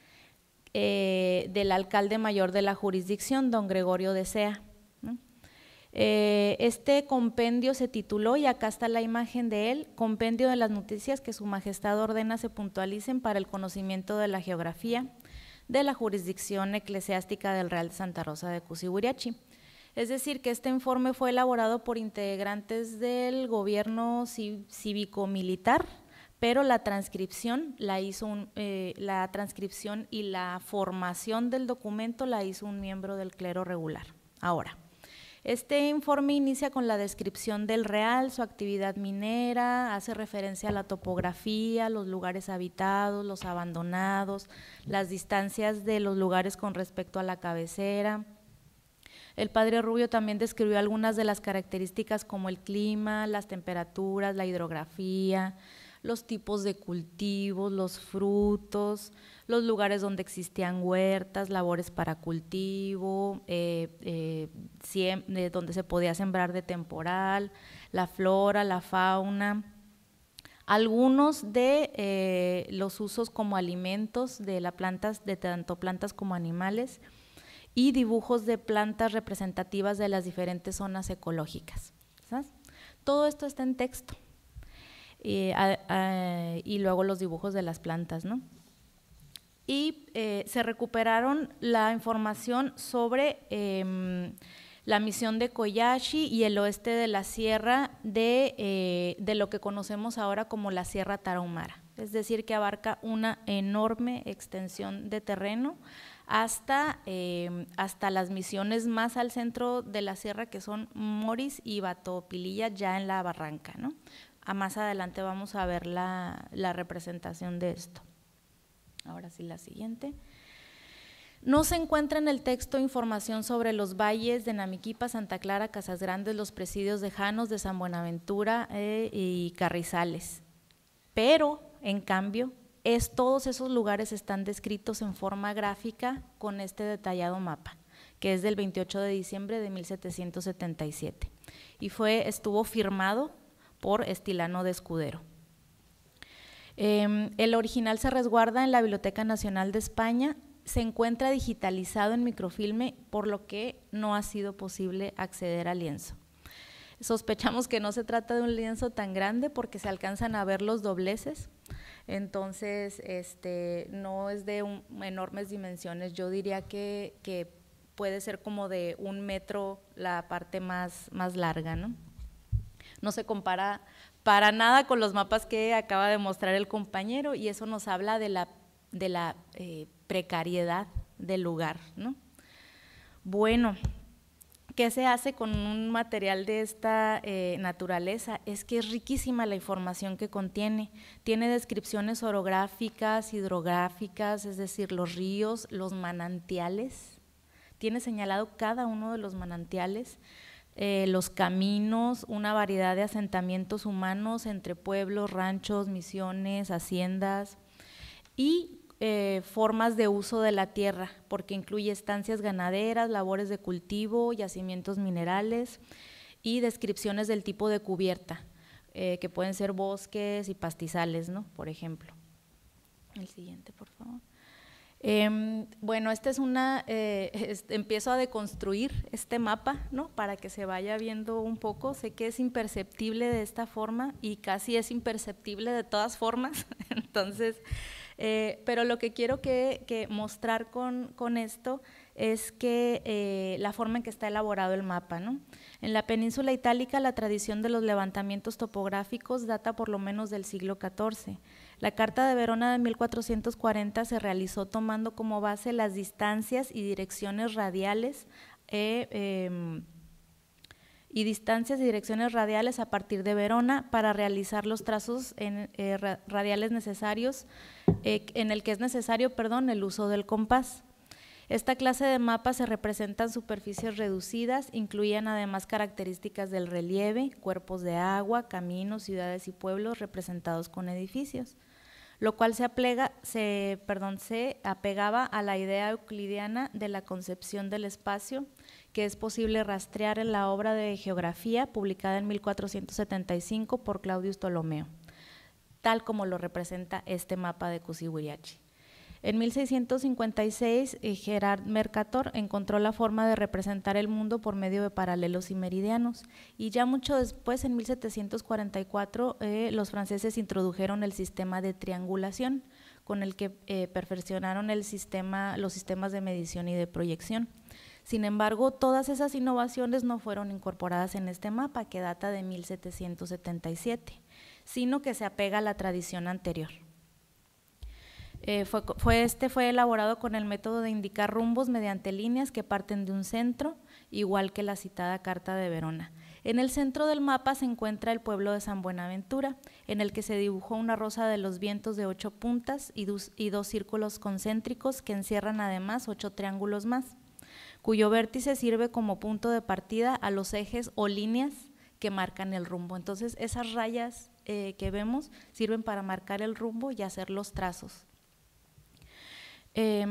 eh, del alcalde mayor de la jurisdicción, don Gregorio de Sea. ¿no? Eh, este compendio se tituló, y acá está la imagen de él, Compendio de las noticias que su majestad ordena se puntualicen para el conocimiento de la geografía de la jurisdicción eclesiástica del Real de Santa Rosa de Cusiguiriachi. Es decir, que este informe fue elaborado por integrantes del gobierno cívico-militar, pero la transcripción la hizo un, eh, la transcripción y la formación del documento la hizo un miembro del clero regular. Ahora, este informe inicia con la descripción del real, su actividad minera, hace referencia a la topografía, los lugares habitados, los abandonados, las distancias de los lugares con respecto a la cabecera. El padre Rubio también describió algunas de las características como el clima, las temperaturas, la hidrografía, los tipos de cultivos, los frutos, los lugares donde existían huertas, labores para cultivo, eh, eh, siem, eh, donde se podía sembrar de temporal, la flora, la fauna, algunos de eh, los usos como alimentos de las plantas, de tanto plantas como animales, y dibujos de plantas representativas de las diferentes zonas ecológicas. ¿Sabes? Todo esto está en texto. Y, a, a, y luego los dibujos de las plantas, ¿no? Y eh, se recuperaron la información sobre eh, la misión de Coyachi y el oeste de la sierra de, eh, de lo que conocemos ahora como la Sierra Tarahumara, es decir, que abarca una enorme extensión de terreno hasta, eh, hasta las misiones más al centro de la sierra, que son Moris y Batopililla, ya en la barranca, ¿no? A más adelante vamos a ver la, la representación de esto. Ahora sí, la siguiente. No se encuentra en el texto información sobre los valles de Namiquipa, Santa Clara, Casas Grandes, los presidios de Janos, de San Buenaventura eh, y Carrizales, pero en cambio es, todos esos lugares están descritos en forma gráfica con este detallado mapa, que es del veintiocho de diciembre de mil setecientos setenta y siete y fue, estuvo firmado por Estilano de Escudero. Eh, el original se resguarda en la Biblioteca Nacional de España, se encuentra digitalizado en microfilme, por lo que no ha sido posible acceder al lienzo. Sospechamos que no se trata de un lienzo tan grande porque se alcanzan a ver los dobleces, entonces este, no es de un, enormes dimensiones. Yo diría que, que puede ser como de un metro la parte más, más larga, ¿no? No se compara para nada con los mapas que acaba de mostrar el compañero, y eso nos habla de la, de la eh, precariedad del lugar, ¿no? Bueno, ¿qué se hace con un material de esta eh, naturaleza? Es que es riquísima la información que contiene. Tiene descripciones orográficas, hidrográficas, es decir, los ríos, los manantiales. Tiene señalado cada uno de los manantiales, eh, los caminos, una variedad de asentamientos humanos entre pueblos, ranchos, misiones, haciendas y Eh, formas de uso de la tierra, porque incluye estancias ganaderas, labores de cultivo, yacimientos minerales y descripciones del tipo de cubierta, eh, que pueden ser bosques y pastizales, ¿no? Por ejemplo. El siguiente, por favor. Eh, bueno, esta es una, eh, es, empiezo a deconstruir este mapa, ¿no? Para que se vaya viendo un poco. Sé que es imperceptible de esta forma y casi es imperceptible de todas formas, entonces… Eh, pero lo que quiero que, que mostrar con, con esto es que eh, la forma en que está elaborado el mapa, ¿no? En la península itálica la tradición de los levantamientos topográficos data por lo menos del siglo catorce. La Carta de Verona de mil cuatrocientos cuarenta se realizó tomando como base las distancias y direcciones radiales eh, eh, y distancias y direcciones radiales a partir de Verona para realizar los trazos en, eh, radiales necesarios, eh, en el que es necesario, perdón, el uso del compás. Esta clase de mapas se representan superficies reducidas, incluían además características del relieve, cuerpos de agua, caminos, ciudades y pueblos representados con edificios, lo cual se, aplega, se, perdón, se apegaba a la idea euclidiana de la concepción del espacio, que es posible rastrear en la obra de geografía publicada en mil cuatrocientos setenta y cinco por Claudius Ptolomeo, tal como lo representa este mapa de Cushiwirachi. En mil seiscientos cincuenta y seis, eh, Gerard Mercator encontró la forma de representar el mundo por medio de paralelos y meridianos, y ya mucho después, en mil setecientos cuarenta y cuatro, eh, los franceses introdujeron el sistema de triangulación, con el que eh, perfeccionaron el sistema, los sistemas de medición y de proyección. Sin embargo, todas esas innovaciones no fueron incorporadas en este mapa, que data de mil setecientos setenta y siete, sino que se apega a la tradición anterior. Eh, fue, fue, este fue elaborado con el método de indicar rumbos mediante líneas que parten de un centro, igual que la citada Carta de Verona. En el centro del mapa se encuentra el pueblo de San Buenaventura, en el que se dibujó una rosa de los vientos de ocho puntas y dos, y dos círculos concéntricos que encierran además ocho triángulos más, cuyo vértice sirve como punto de partida a los ejes o líneas que marcan el rumbo. Entonces, esas rayas eh, que vemos sirven para marcar el rumbo y hacer los trazos. Eh,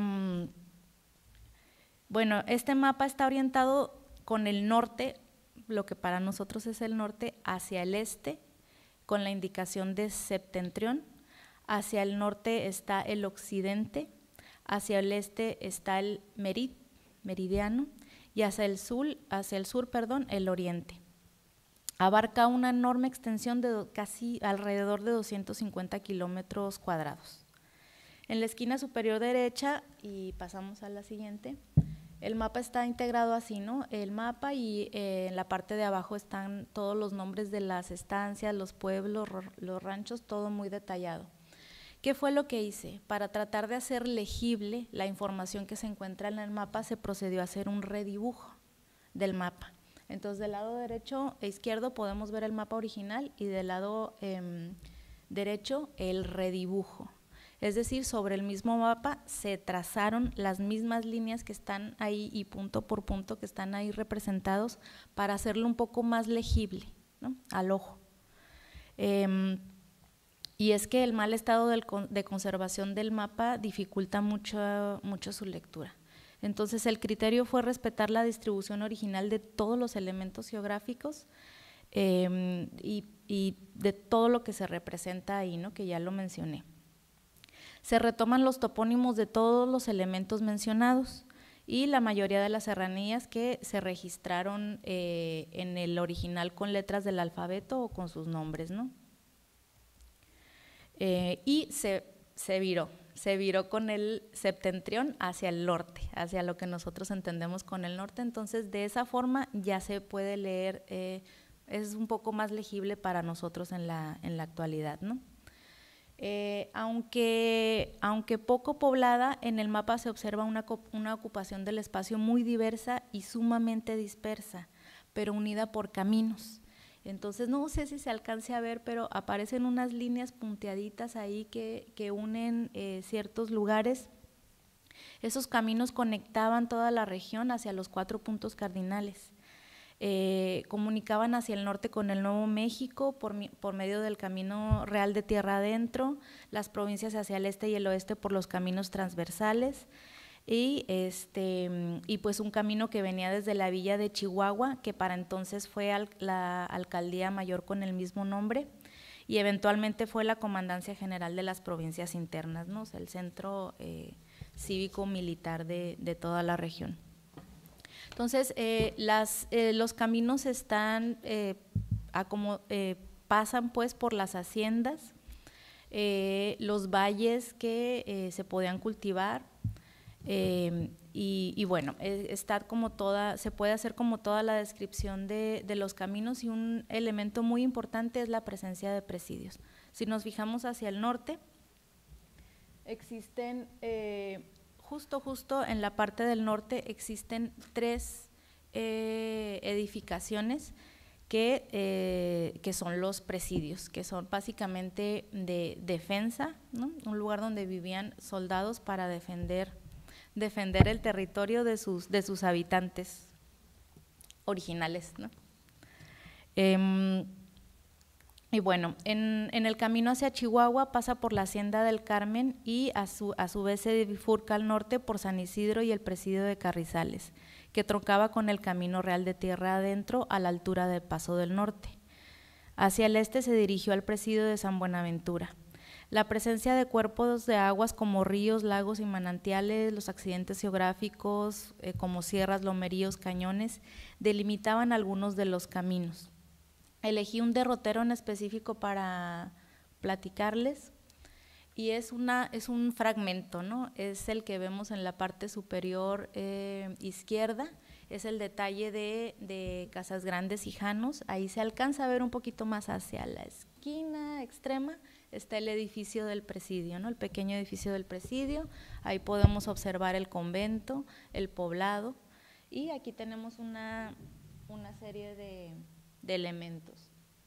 bueno, este mapa está orientado con el norte, lo que para nosotros es el norte, hacia el este, con la indicación de septentrión. Hacia el norte está el occidente, hacia el este está el merid, meridiano, y hacia el sur, hacia el sur, perdón, el oriente. Abarca una enorme extensión de casi alrededor de doscientos cincuenta kilómetros cuadrados. En la esquina superior derecha, y pasamos a la siguiente, el mapa está integrado así, ¿no? El mapa, y eh, en la parte de abajo están todos los nombres de las estancias, los pueblos, los ranchos, todo muy detallado. ¿Qué fue lo que hice? Para tratar de hacer legible la información que se encuentra en el mapa, se procedió a hacer un redibujo del mapa. Entonces, del lado derecho e izquierdo podemos ver el mapa original, y del lado eh, derecho el redibujo. Es decir, sobre el mismo mapa se trazaron las mismas líneas que están ahí y punto por punto que están ahí representados para hacerlo un poco más legible, ¿no?, al ojo. Eh, y es que el mal estado del, de conservación del mapa dificulta mucho, mucho su lectura. Entonces, el criterio fue respetar la distribución original de todos los elementos geográficos eh, y, y de todo lo que se representa ahí, ¿no?, que ya lo mencioné. Se retoman los topónimos de todos los elementos mencionados y la mayoría de las serranías que se registraron eh, en el original con letras del alfabeto o con sus nombres, ¿no? Eh, y se, se viró, se viró con el septentrión hacia el norte, hacia lo que nosotros entendemos con el norte. Entonces, de esa forma ya se puede leer, eh, es un poco más legible para nosotros en la, en la actualidad, ¿no? Eh, aunque, aunque poco poblada, en el mapa se observa una, una ocupación del espacio muy diversa y sumamente dispersa, pero unida por caminos. Entonces, no sé si se alcance a ver, pero aparecen unas líneas punteaditas ahí que, que unen eh, ciertos lugares. Esos caminos conectaban toda la región hacia los cuatro puntos cardinales. Eh, comunicaban hacia el norte con el Nuevo México por, por medio del Camino Real de Tierra Adentro, las provincias hacia el este y el oeste por los caminos transversales, y, este, y pues un camino que venía desde la villa de Chihuahua, que para entonces fue al, la alcaldía mayor con el mismo nombre, y eventualmente fue la Comandancia General de las Provincias Internas, ¿no? O sea, el centro eh, cívico-militar de, de toda la región. Entonces, eh, las, eh, los caminos están, eh, a como, eh, pasan pues por las haciendas, eh, los valles que eh, se podían cultivar, eh, y, y bueno, eh, está como toda, se puede hacer como toda la descripción de, de los caminos, y un elemento muy importante es la presencia de presidios. Si nos fijamos hacia el norte, existen… Eh, Justo, justo en la parte del norte existen tres eh, edificaciones que, eh, que son los presidios, que son básicamente de defensa, ¿no? Un lugar donde vivían soldados para defender, defender el territorio de sus, de sus habitantes originales, ¿no? Eh, y bueno, en, en el camino hacia Chihuahua pasa por la Hacienda del Carmen y a su, a su vez se bifurca al norte por San Isidro y el Presidio de Carrizales, que troncaba con el Camino Real de Tierra Adentro a la altura del Paso del Norte. Hacia el este se dirigió al Presidio de San Buenaventura. La presencia de cuerpos de aguas como ríos, lagos y manantiales, los accidentes geográficos eh, como sierras, lomeríos, cañones, delimitaban algunos de los caminos. Elegí un derrotero en específico para platicarles y es, una, es un fragmento, ¿no? Es el que vemos en la parte superior eh, izquierda, es el detalle de, de Casas Grandes y Janos. Ahí se alcanza a ver un poquito más hacia la esquina extrema, está el edificio del presidio, ¿no? El pequeño edificio del presidio, ahí podemos observar el convento, el poblado y aquí tenemos una, una serie de… de elementos,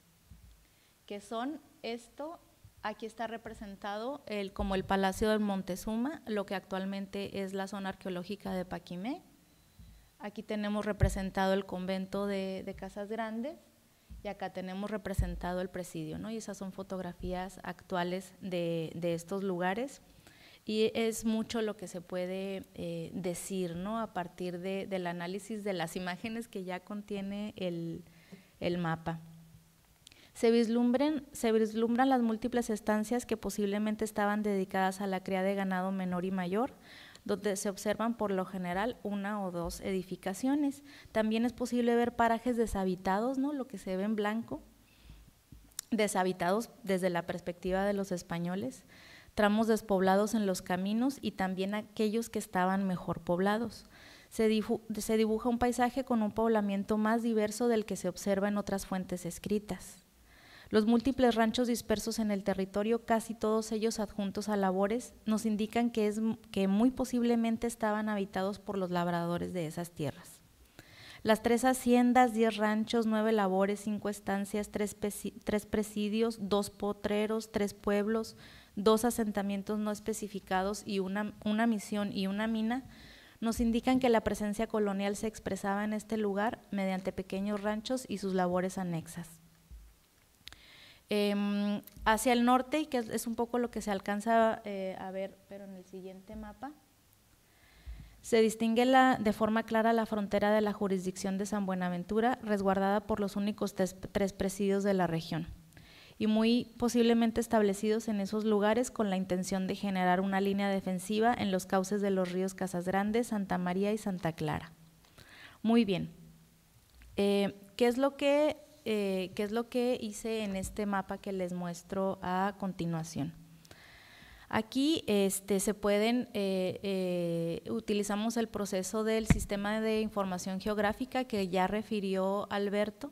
que son esto, aquí está representado el, como el Palacio del Montezuma, lo que actualmente es la zona arqueológica de Paquimé. Aquí tenemos representado el convento de, de Casas Grandes y acá tenemos representado el presidio, ¿no? Y esas son fotografías actuales de, de estos lugares y es mucho lo que se puede eh, decir, ¿no? A partir de, del análisis de las imágenes que ya contiene el el mapa. Se vislumbran, se vislumbran las múltiples estancias que posiblemente estaban dedicadas a la cría de ganado menor y mayor, donde se observan por lo general una o dos edificaciones. También es posible ver parajes deshabitados, ¿no? Lo que se ve en blanco, deshabitados desde la perspectiva de los españoles, tramos despoblados en los caminos y también aquellos que estaban mejor poblados. Se, dibu se dibuja un paisaje con un poblamiento más diverso del que se observa en otras fuentes escritas. Los múltiples ranchos dispersos en el territorio, casi todos ellos adjuntos a labores, nos indican que, es, que muy posiblemente estaban habitados por los labradores de esas tierras. Las tres haciendas, diez ranchos, nueve labores, cinco estancias, tres, tres presidios, dos potreros, tres pueblos, dos asentamientos no especificados y una, una misión y una mina, nos indican que la presencia colonial se expresaba en este lugar mediante pequeños ranchos y sus labores anexas. Eh, hacia el norte, y que es, es un poco lo que se alcanza eh, a ver, pero en el siguiente mapa, se distingue la, de forma clara la frontera de la jurisdicción de San Buenaventura, resguardada por los únicos tres, tres presidios de la región, y muy posiblemente establecidos en esos lugares con la intención de generar una línea defensiva en los cauces de los ríos Casas Grandes, Santa María y Santa Clara. Muy bien, eh, ¿qué es lo que, eh, qué es lo que hice en este mapa que les muestro a continuación? Aquí este, se pueden, eh, eh, utilizamos el proceso del sistema de información geográfica que ya refirió Alberto.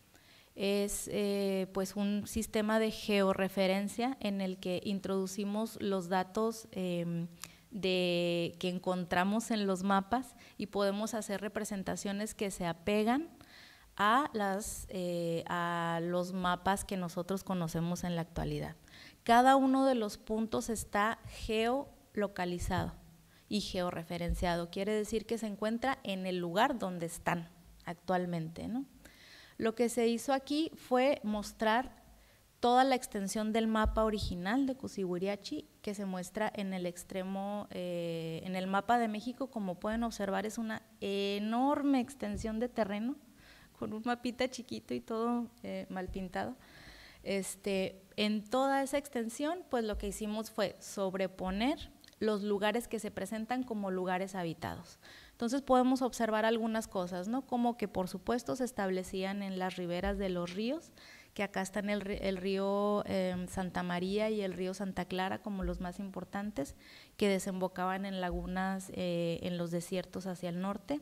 Es eh, pues un sistema de georreferencia en el que introducimos los datos eh, de, que encontramos en los mapas y podemos hacer representaciones que se apegan a, las, eh, a los mapas que nosotros conocemos en la actualidad. Cada uno de los puntos está geolocalizado y georreferenciado, quiere decir que se encuentra en el lugar donde están actualmente, ¿no? Lo que se hizo aquí fue mostrar toda la extensión del mapa original de Cusiguiriachi, que se muestra en el extremo, eh, en el mapa de México. Como pueden observar, es una enorme extensión de terreno, con un mapita chiquito y todo eh, mal pintado. Este, en toda esa extensión, pues lo que hicimos fue sobreponer los lugares que se presentan como lugares habitados. Entonces podemos observar algunas cosas, ¿no? Como que por supuesto se establecían en las riberas de los ríos, que acá están el, el río eh, Santa María y el río Santa Clara como los más importantes, que desembocaban en lagunas, eh, en los desiertos hacia el norte.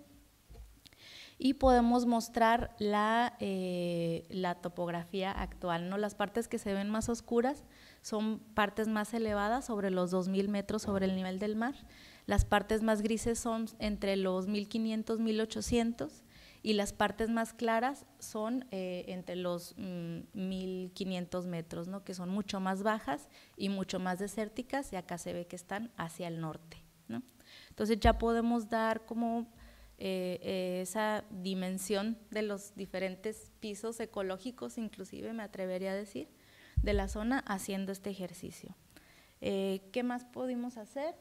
Y podemos mostrar la, eh, la topografía actual, ¿no? Las partes que se ven más oscuras son partes más elevadas, sobre los dos mil metros sobre el nivel del mar. Las partes más grises son entre los mil quinientos, mil ochocientos y las partes más claras son eh, entre los mm, mil quinientos metros, ¿no? Que son mucho más bajas y mucho más desérticas, y acá se ve que están hacia el norte, ¿no? Entonces ya podemos dar como eh, eh, esa dimensión de los diferentes pisos ecológicos, inclusive me atrevería a decir, de la zona haciendo este ejercicio. Eh, ¿Qué más pudimos hacer?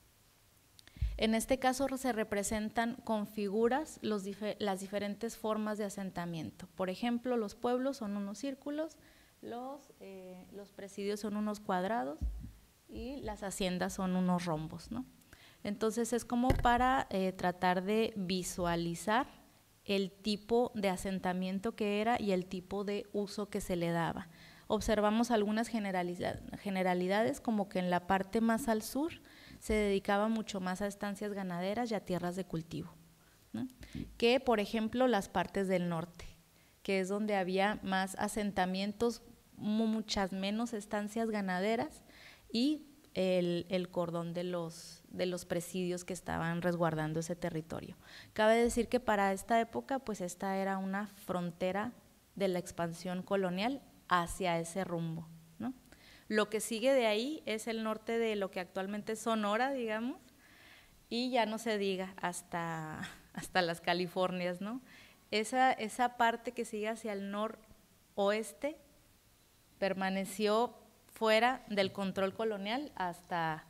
En este caso se representan con figuras los difer las diferentes formas de asentamiento. Por ejemplo, los pueblos son unos círculos, los, eh, los presidios son unos cuadrados y las haciendas son unos rombos, ¿no? Entonces es como para eh, tratar de visualizar el tipo de asentamiento que era y el tipo de uso que se le daba. Observamos algunas generalidades, como que en la parte más al sur se dedicaba mucho más a estancias ganaderas y a tierras de cultivo, ¿no? Que, por ejemplo, las partes del norte, que es donde había más asentamientos, muchas menos estancias ganaderas y el, el cordón de los, de los presidios que estaban resguardando ese territorio. Cabe decir que para esta época, pues esta era una frontera de la expansión colonial hacia ese rumbo, ¿no? Lo que sigue de ahí es el norte de lo que actualmente es Sonora, digamos, y ya no se diga hasta, hasta las Californias, ¿no? Esa, esa parte que sigue hacia el noroeste permaneció fuera del control colonial hasta,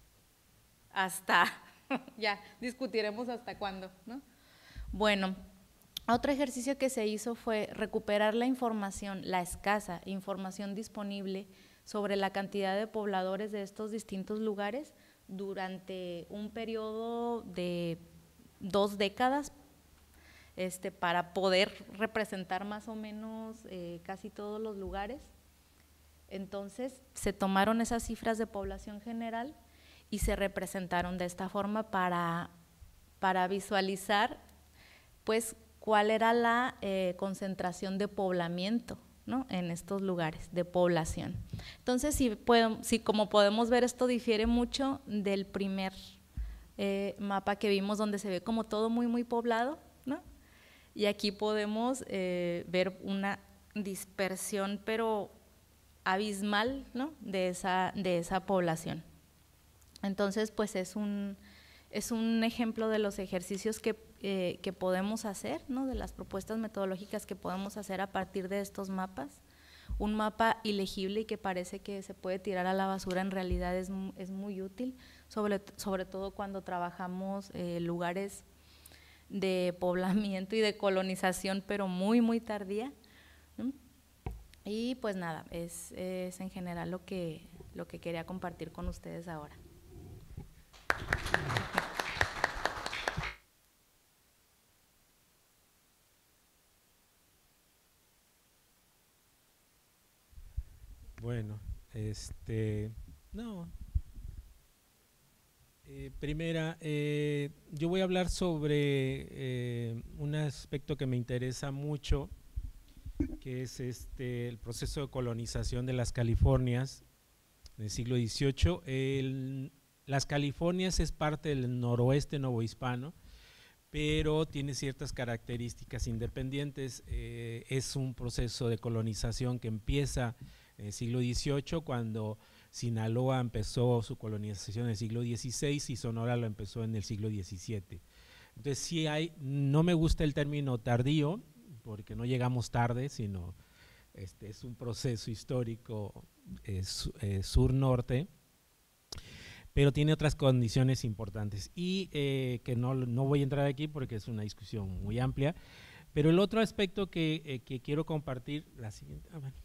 hasta ya discutiremos hasta cuándo, ¿no? Bueno, otro ejercicio que se hizo fue recuperar la información, la escasa información disponible sobre la cantidad de pobladores de estos distintos lugares durante un periodo de dos décadas, este, para poder representar más o menos eh, casi todos los lugares. Entonces se tomaron esas cifras de población general y se representaron de esta forma para, para visualizar pues cuál era la eh, concentración de poblamiento, ¿no? En estos lugares de población. Entonces, si, puedo, si como podemos ver, esto difiere mucho del primer eh, mapa que vimos, donde se ve como todo muy, muy poblado, ¿no? Y aquí podemos eh, ver una dispersión, pero abismal, ¿no? de, esa, de esa población. Entonces, pues es un, es un ejemplo de los ejercicios que Eh, que podemos hacer, ¿no? De las propuestas metodológicas que podemos hacer a partir de estos mapas. Un mapa ilegible y que parece que se puede tirar a la basura, en realidad es, es muy útil, sobre, sobre todo cuando trabajamos eh, lugares de poblamiento y de colonización, pero muy, muy tardía, ¿no? Y pues nada, es, es en general lo que, lo que quería compartir con ustedes ahora. Bueno, este, no, eh, primera, eh, yo voy a hablar sobre eh, un aspecto que me interesa mucho, que es este, el proceso de colonización de las Californias en el siglo dieciocho. El, las Californias es parte del noroeste novohispano, pero tiene ciertas características independientes. Eh, es un proceso de colonización que empieza en el siglo dieciocho, cuando Sinaloa empezó su colonización en el siglo dieciséis y Sonora lo empezó en el siglo diecisiete. Entonces sí hay, no me gusta el término tardío, porque no llegamos tarde, sino este es un proceso histórico eh, eh, sur-norte, pero tiene otras condiciones importantes y eh, que no, no voy a entrar aquí porque es una discusión muy amplia, pero el otro aspecto que, eh, que quiero compartir, la siguiente, ah, bueno,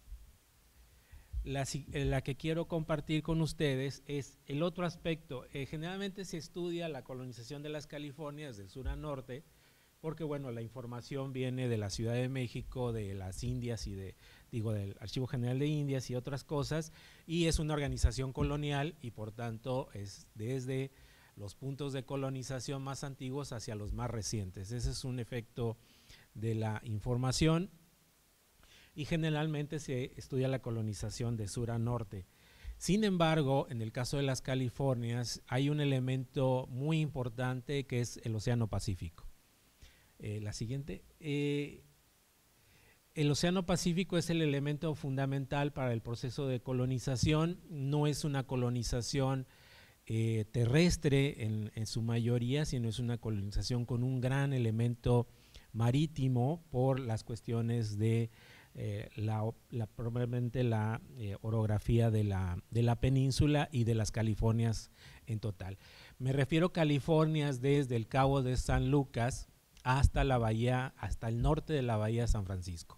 La, la que quiero compartir con ustedes es el otro aspecto. Eh, generalmente se estudia la colonización de las Californias del sur a norte, porque bueno, la información viene de la Ciudad de México, de las Indias y de, digo, del Archivo General de Indias y otras cosas, y es una organización colonial y por tanto es desde los puntos de colonización más antiguos hacia los más recientes. Ese es un efecto de la información. Y generalmente se estudia la colonización de sur a norte. Sin embargo, en el caso de las Californias hay un elemento muy importante que es el Océano Pacífico. Eh, la siguiente. Eh, el Océano Pacífico es el elemento fundamental para el proceso de colonización. No es una colonización eh, terrestre en, en su mayoría, sino es una colonización con un gran elemento marítimo por las cuestiones de eh, la, la, probablemente la eh, orografía de la, de la península y de las Californias en total. Me refiero a Californias desde el Cabo de San Lucas hasta la bahía, hasta el norte de la bahía de San Francisco,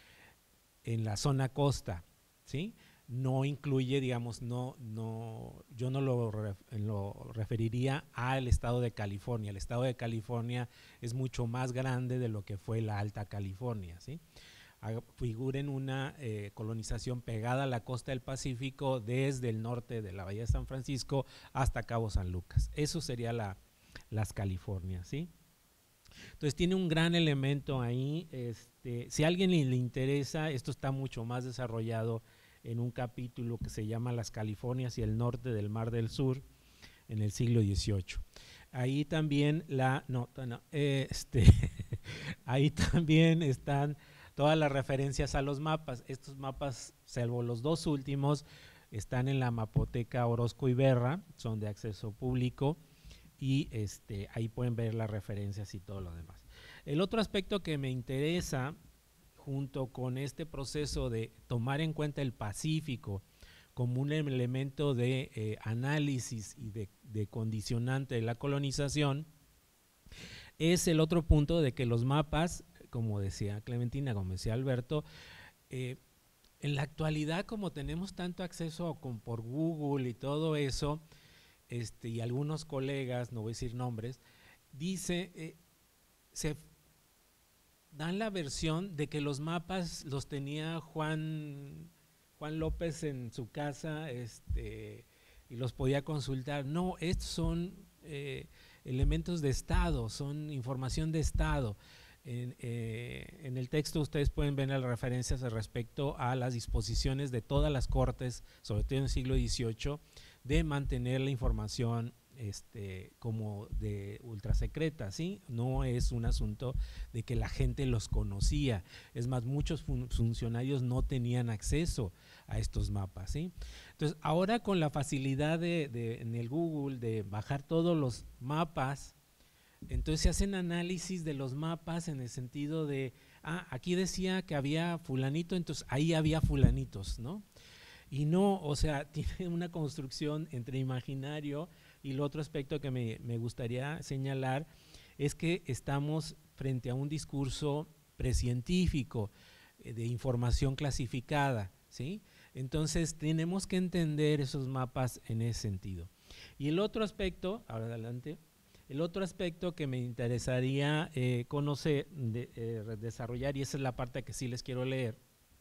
en la zona costa, ¿sí? No incluye, digamos, no, no, yo no lo, lo referiría al estado de California. El estado de California es mucho más grande de lo que fue la Alta California, ¿sí? Figuren una eh, colonización pegada a la costa del Pacífico desde el norte de la bahía de San Francisco hasta Cabo San Lucas. Eso sería la, las Californias, ¿sí? Entonces tiene un gran elemento ahí. Este, si a alguien le, le interesa, esto está mucho más desarrollado en un capítulo que se llama Las Californias y el norte del Mar del Sur en el siglo dieciocho. Ahí también la, no, no este, ahí también están todas las referencias a los mapas. Estos mapas, salvo los dos últimos, están en la Mapoteca Orozco Iberra, son de acceso público y este, ahí pueden ver las referencias y todo lo demás. El otro aspecto que me interesa junto con este proceso de tomar en cuenta el Pacífico como un elemento de eh, análisis y de, de condicionante de la colonización, es el otro punto de que los mapas, como decía Clementina, como decía Alberto, eh, en la actualidad, como tenemos tanto acceso con, por Google y todo eso, este, y algunos colegas, no voy a decir nombres, dice, eh, se dan la versión de que los mapas los tenía Juan, Juan López en su casa este, y los podía consultar. No, estos son eh, elementos de Estado, son información de Estado. En, eh, en el texto ustedes pueden ver las referencias respecto a las disposiciones de todas las cortes, sobre todo en el siglo dieciocho, de mantener la información este, como de ultrasecreta, ¿sí? No es un asunto de que la gente los conocía, es más, muchos fun funcionarios no tenían acceso a estos mapas, ¿sí? Entonces, ahora con la facilidad de, de, en el Google de bajar todos los mapas, entonces se hacen análisis de los mapas en el sentido de, ah, aquí decía que había fulanito, entonces ahí había fulanitos, ¿no? Y no, o sea, tiene una construcción entre imaginario y el otro aspecto que me, me gustaría señalar es que estamos frente a un discurso precientífico eh, de información clasificada, ¿sí? Entonces tenemos que entender esos mapas en ese sentido. Y el otro aspecto, ahora adelante, el otro aspecto que me interesaría eh, conocer, de, eh, desarrollar, y esa es la parte que sí les quiero leer,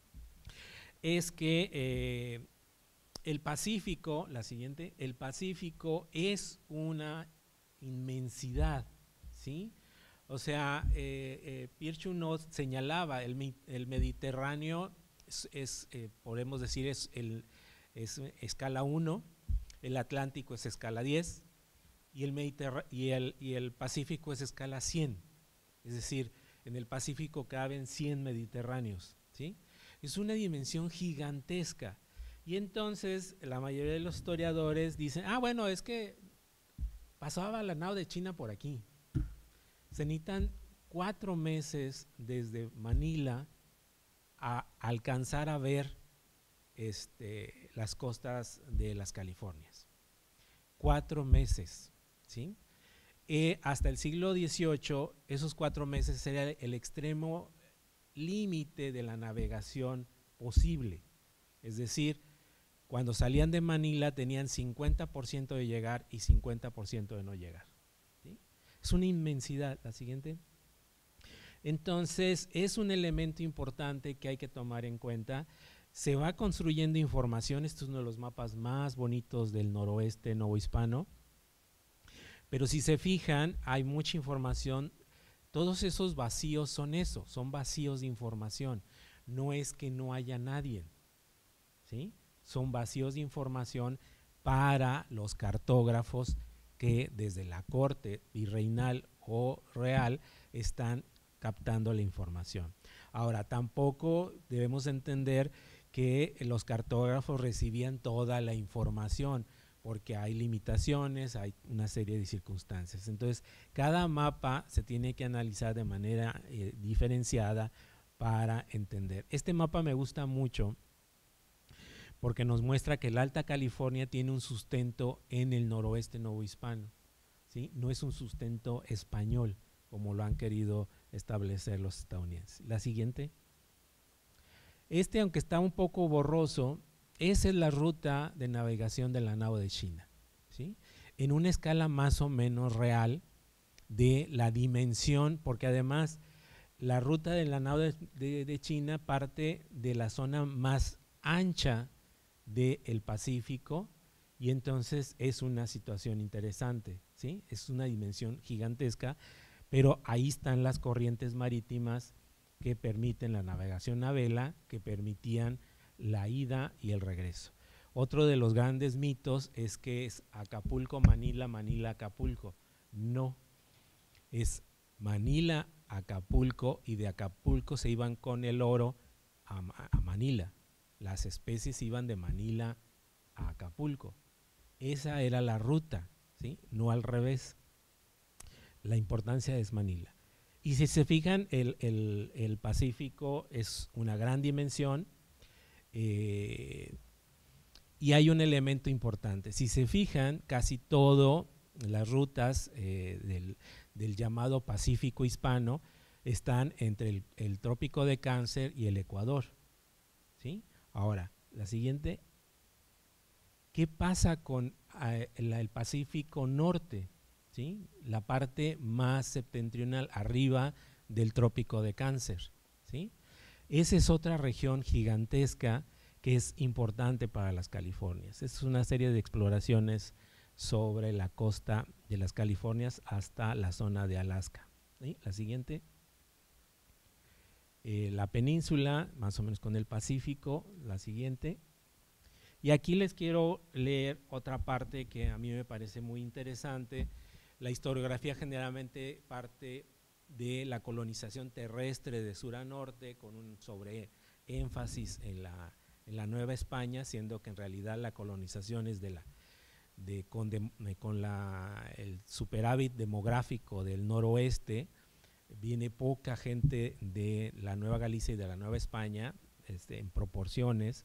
es que eh, el Pacífico, la siguiente, el Pacífico es una inmensidad, ¿sí? O sea, eh, eh, Pierre Junot señalaba, el, el Mediterráneo es, es eh, podemos decir, es, el, es escala uno, el Atlántico es escala diez y el, Mediterr y, el, y el Pacífico es escala cien, es decir, en el Pacífico caben cien Mediterráneos, ¿sí? Es una dimensión gigantesca. Y entonces la mayoría de los historiadores dicen, ah, bueno, es que pasaba la nao de China por aquí. Se necesitan cuatro meses desde Manila a alcanzar a ver este, las costas de las Californias. Cuatro meses, ¿sí? Eh, hasta el siglo dieciocho, esos cuatro meses era el extremo límite de la navegación posible. Es decir, cuando salían de Manila tenían cincuenta por ciento de llegar y cincuenta por ciento de no llegar, ¿sí? Es una inmensidad. La siguiente. Entonces, es un elemento importante que hay que tomar en cuenta. Se va construyendo información, este es uno de los mapas más bonitos del noroeste novohispano, pero si se fijan, hay mucha información. Todos esos vacíos son eso, son vacíos de información. No es que no haya nadie, ¿sí? Son vacíos de información para los cartógrafos que desde la corte virreinal o real están captando la información. Ahora, tampoco debemos entender que los cartógrafos recibían toda la información. porque hay limitaciones, hay una serie de circunstancias. Entonces, cada mapa se tiene que analizar de manera eh, diferenciada para entender. Este mapa me gusta mucho porque nos muestra que la Alta California tiene un sustento en el noroeste novohispano, ¿sí? No es un sustento español, como lo han querido establecer los estadounidenses. La siguiente. Este, aunque está un poco borroso, esa es la ruta de navegación de la nao de China, ¿sí? En una escala más o menos real de la dimensión, porque además la ruta de la nao de, de, de China parte de la zona más ancha del Pacífico, y entonces es una situación interesante, ¿sí? Es una dimensión gigantesca, pero ahí están las corrientes marítimas que permiten la navegación a vela, que permitían la ida y el regreso. Otro de los grandes mitos es que es Acapulco, Manila, Manila, Acapulco. No, es Manila, Acapulco, y de Acapulco se iban con el oro a, a Manila. Las especies iban de Manila a Acapulco. Esa era la ruta, ¿sí? No al revés. La importancia es Manila. Y si se fijan, el, el, el Pacífico es una gran dimensión, eh, y hay un elemento importante. Si se fijan, casi todo las rutas eh, del, del llamado Pacífico hispano están entre el, el Trópico de Cáncer y el Ecuador, ¿sí? Ahora, la siguiente. ¿Qué pasa con eh, el, el Pacífico Norte? ¿Sí? La parte más septentrional, arriba del Trópico de Cáncer, ¿sí? Esa es otra región gigantesca que es importante para las Californias. Es una serie de exploraciones sobre la costa de las Californias hasta la zona de Alaska, ¿sí? La siguiente. Eh, la península, más o menos con el Pacífico, la siguiente. Y aquí les quiero leer otra parte que a mí me parece muy interesante. La historiografía generalmente parte de la colonización terrestre de sur a norte, con un sobre énfasis en la, en la Nueva España, siendo que en realidad la colonización es de la, de, con, de, con la, el superávit demográfico del noroeste. Viene poca gente de la Nueva Galicia y de la Nueva España, este, en proporciones.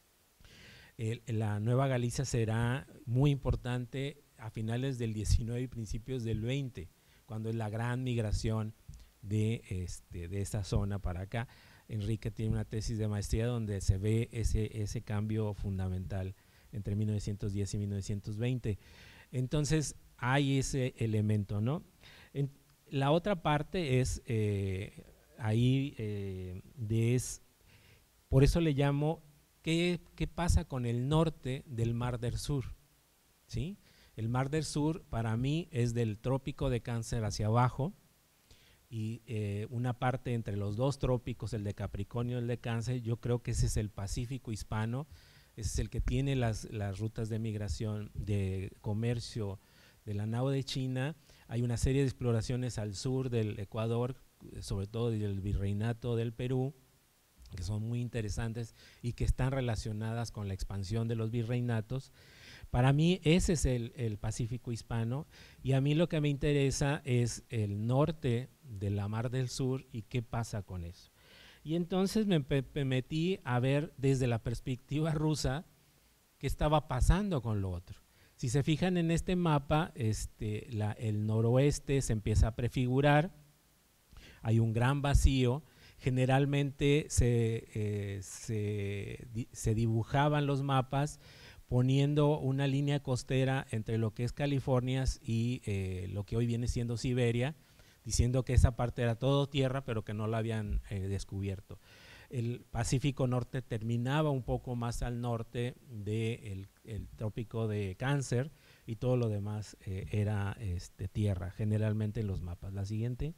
El, la Nueva Galicia será muy importante a finales del diecinueve y principios del veinte, cuando es la gran migración de, este, de esa zona para acá. Enrique tiene una tesis de maestría donde se ve ese, ese cambio fundamental entre mil novecientos diez y mil novecientos veinte. Entonces hay ese elemento, ¿no? En, la otra parte es eh, ahí eh, de es, por eso le llamo ¿qué, qué pasa con el norte del Mar del Sur? ¿Sí? El Mar del Sur para mí es del Trópico de Cáncer hacia abajo, y eh, una parte entre los dos trópicos, el de Capricornio y el de Cáncer. Yo creo que ese es el Pacífico hispano, ese es el que tiene las, las rutas de migración, de comercio de la nao de China. Hay una serie de exploraciones al sur del Ecuador, sobre todo del Virreinato del Perú, que son muy interesantes y que están relacionadas con la expansión de los virreinatos. Para mí ese es el, el Pacífico hispano, y a mí lo que me interesa es el norte de la Mar del Sur y qué pasa con eso. Y entonces me, me metí a ver desde la perspectiva rusa qué estaba pasando con lo otro. Si se fijan en este mapa, este, la, el noroeste se empieza a prefigurar, hay un gran vacío. Generalmente se, eh, se, di, se dibujaban los mapas poniendo una línea costera entre lo que es California y eh, lo que hoy viene siendo Siberia, diciendo que esa parte era todo tierra, pero que no la habían eh, descubierto. El Pacífico Norte terminaba un poco más al norte del el Trópico de Cáncer, y todo lo demás eh, era este, tierra, generalmente en los mapas. La siguiente.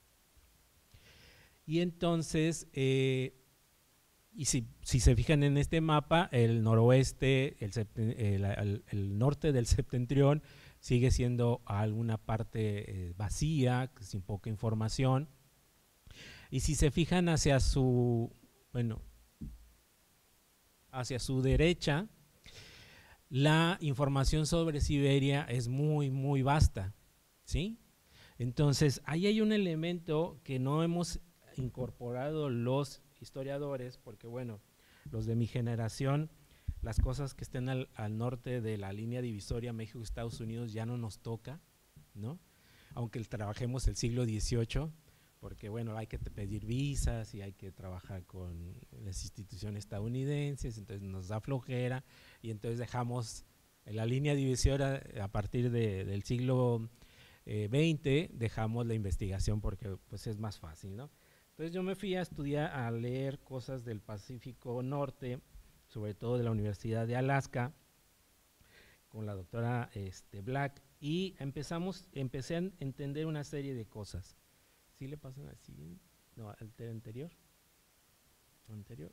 Y entonces, eh, y si, si se fijan en este mapa, el noroeste, el, el, el, el norte del septentrión sigue siendo alguna parte eh, vacía, sin poca información. Y si se fijan hacia su, bueno, hacia su derecha, la información sobre Siberia es muy, muy vasta, ¿sí? Entonces, ahí hay un elemento que no hemos incorporado los historiadores, porque bueno, los de mi generación, las cosas que estén al, al norte de la línea divisoria México-Estados Unidos ya no nos toca, ¿no? Aunque trabajemos el siglo dieciocho, porque bueno, hay que pedir visas y hay que trabajar con las instituciones estadounidenses, entonces nos da flojera y entonces dejamos en la línea divisoria a partir de, del siglo eh, veinte, dejamos la investigación porque pues es más fácil, ¿no? Entonces yo me fui a estudiar, a leer cosas del Pacífico Norte, sobre todo de la Universidad de Alaska, con la doctora este, Black, y empezamos, empecé a entender una serie de cosas. ¿Sí le pasan al siguiente? No, al anterior. Anterior.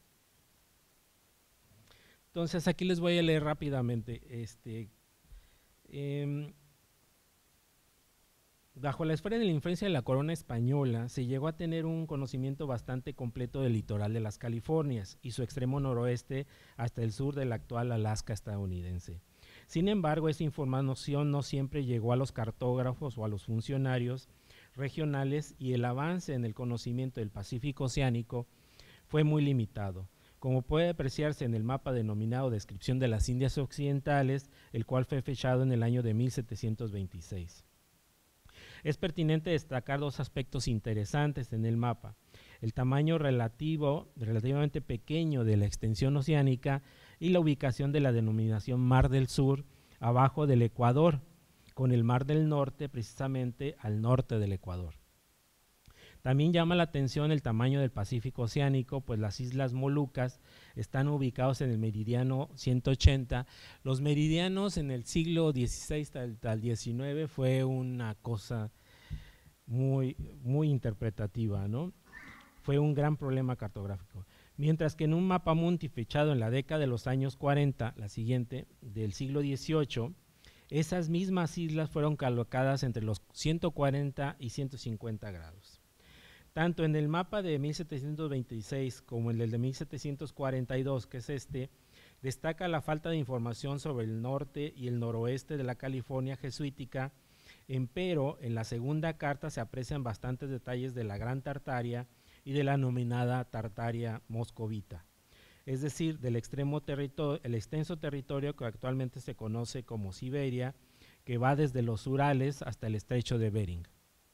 Entonces aquí les voy a leer rápidamente. Este, eh, bajo la esfera de la influencia de la corona española, se llegó a tener un conocimiento bastante completo del litoral de las Californias y su extremo noroeste hasta el sur del actual Alaska estadounidense. Sin embargo, esa información no siempre llegó a los cartógrafos o a los funcionarios regionales y el avance en el conocimiento del Pacífico Oceánico fue muy limitado, como puede apreciarse en el mapa denominado Descripción de las Indias Occidentales, el cual fue fechado en el año de mil setecientos veintiséis. Es pertinente destacar dos aspectos interesantes en el mapa: el tamaño relativo, relativamente pequeño de la extensión oceánica y la ubicación de la denominación Mar del Sur abajo del Ecuador, con el Mar del Norte precisamente al norte del Ecuador. También llama la atención el tamaño del Pacífico Oceánico, pues las Islas Molucas están ubicados en el meridiano ciento ochenta. Los meridianos en el siglo dieciséis al diecinueve fue una cosa muy, muy interpretativa, ¿no? Fue un gran problema cartográfico. Mientras que en un mapa mundi fechado en la década de los años cuarenta, la siguiente, del siglo dieciocho, esas mismas islas fueron colocadas entre los ciento cuarenta y ciento cincuenta grados. Tanto en el mapa de mil setecientos veintiséis como en el de mil setecientos cuarenta y dos, que es este, destaca la falta de información sobre el norte y el noroeste de la California jesuítica, empero en la segunda carta se aprecian bastantes detalles de la Gran Tartaria y de la nominada Tartaria moscovita, es decir, del extremo territorio, el extenso territorio que actualmente se conoce como Siberia, que va desde los Urales hasta el estrecho de Bering.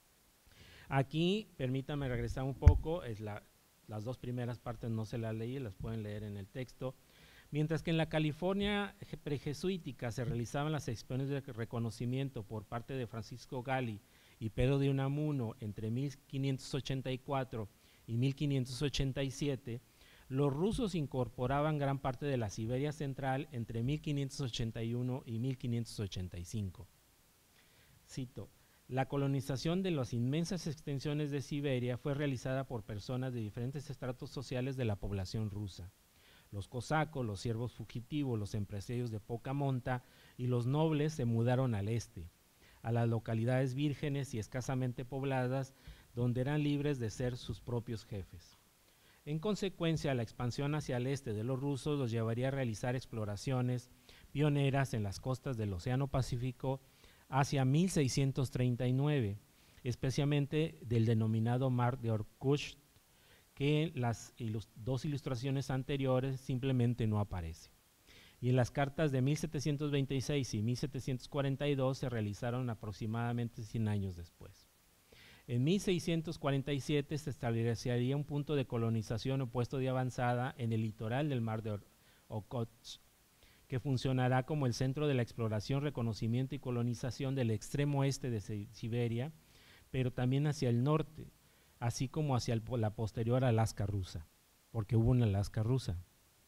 Aquí, permítanme regresar un poco, es la, las dos primeras partes no se las leí, las pueden leer en el texto. Mientras que en la California prejesuítica se realizaban las expediciones de reconocimiento por parte de Francisco Gali y Pedro de Unamuno entre mil quinientos ochenta y cuatro y mil quinientos ochenta y siete, los rusos incorporaban gran parte de la Siberia central entre mil quinientos ochenta y uno y mil quinientos ochenta y cinco. Cito: la colonización de las inmensas extensiones de Siberia fue realizada por personas de diferentes estratos sociales de la población rusa. Los cosacos, los siervos fugitivos, los empresarios de poca monta y los nobles se mudaron al este, a las localidades vírgenes y escasamente pobladas, donde eran libres de ser sus propios jefes. En consecuencia, la expansión hacia el este de los rusos los llevaría a realizar exploraciones pioneras en las costas del Océano Pacífico hacia mil seiscientos treinta y nueve, especialmente del denominado Mar de Okhotsk, que en las ilust- dos ilustraciones anteriores simplemente no aparece. Y en las cartas de mil setecientos veintiséis y mil setecientos cuarenta y dos se realizaron aproximadamente cien años después. En mil seiscientos cuarenta y siete se establecería un punto de colonización o puesto de avanzada en el litoral del Mar de Okhotsk, que funcionará como el centro de la exploración, reconocimiento y colonización del extremo este de Siberia, pero también hacia el norte, así como hacia el, la posterior Alaska rusa, porque hubo una Alaska rusa.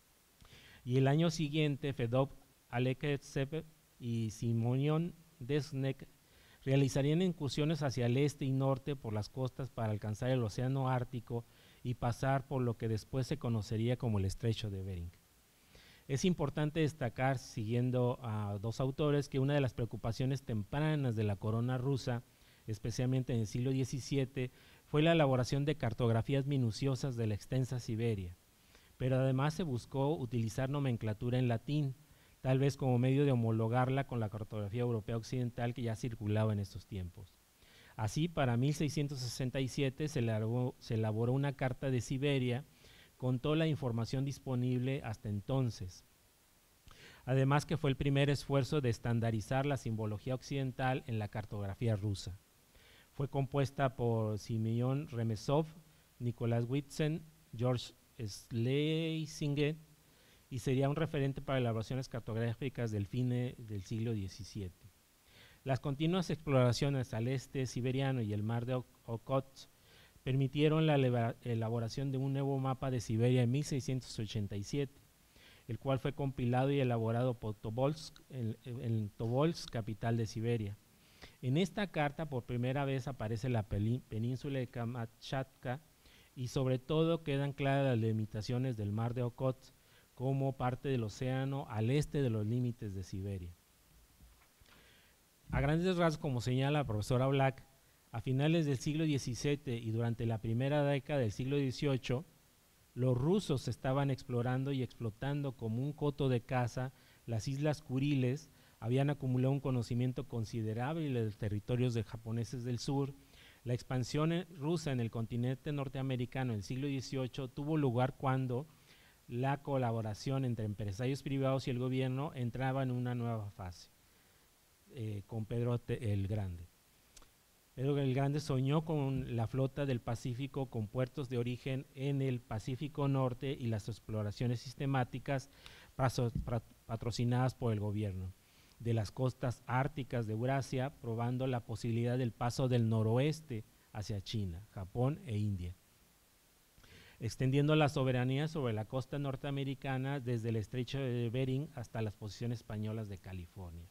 Y el año siguiente, Fedot Alekseev y Simonion Desnek realizarían incursiones hacia el este y norte por las costas para alcanzar el océano Ártico y pasar por lo que después se conocería como el estrecho de Bering. Es importante destacar, siguiendo a dos autores, que una de las preocupaciones tempranas de la corona rusa, especialmente en el siglo diecisiete, fue la elaboración de cartografías minuciosas de la extensa Siberia, pero además se buscó utilizar nomenclatura en latín, tal vez como medio de homologarla con la cartografía europea occidental que ya circulaba en estos tiempos. Así, para mil seiscientos sesenta y siete se elaboró, se elaboró una carta de Siberia con toda la información disponible hasta entonces. Además que fue el primer esfuerzo de estandarizar la simbología occidental en la cartografía rusa. Fue compuesta por Simeon Remesov, Nicolás Witzen, George Schlesinger, y sería un referente para elaboraciones cartográficas del fin del siglo diecisiete. Las continuas exploraciones al este siberiano y el mar de Okhotsk permitieron la elaboración de un nuevo mapa de Siberia en mil seiscientos ochenta y siete, el cual fue compilado y elaborado por Tobolsk, en, en Tobolsk, capital de Siberia. En esta carta por primera vez aparece la península de Kamchatka y sobre todo quedan claras las limitaciones del mar de Okhotsk como parte del océano al este de los límites de Siberia. A grandes rasgos, como señala la profesora Black, a finales del siglo diecisiete y durante la primera década del siglo dieciocho, los rusos estaban explorando y explotando como un coto de caza las islas Kuriles, habían acumulado un conocimiento considerable de los territorios de japoneses del sur. La expansión rusa en el continente norteamericano en el siglo dieciocho tuvo lugar cuando la colaboración entre empresarios privados y el gobierno entraba en una nueva fase. Eh, con Pedro el Grande. Pedro el Grande soñó con la flota del Pacífico con puertos de origen en el Pacífico Norte y las exploraciones sistemáticas patrocinadas por el gobierno de las costas árticas de Eurasia, probando la posibilidad del paso del noroeste hacia China, Japón e India, extendiendo la soberanía sobre la costa norteamericana desde el estrecho de Bering hasta las posiciones españolas de California.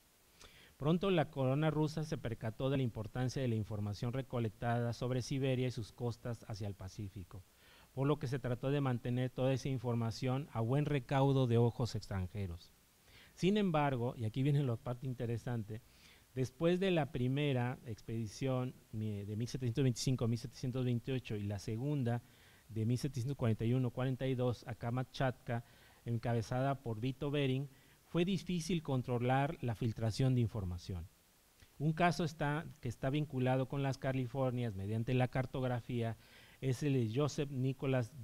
Pronto la corona rusa se percató de la importancia de la información recolectada sobre Siberia y sus costas hacia el Pacífico, por lo que se trató de mantener toda esa información a buen recaudo de ojos extranjeros. Sin embargo, y aquí viene la parte interesante, después de la primera expedición de mil setecientos veinticinco a mil setecientos veintiocho y la segunda de mil setecientos cuarenta y uno a cuarenta y dos a Kamchatka, encabezada por Vito Bering, fue difícil controlar la filtración de información. Un caso está, que está vinculado con las Californias mediante la cartografía es el de Joseph Nicolas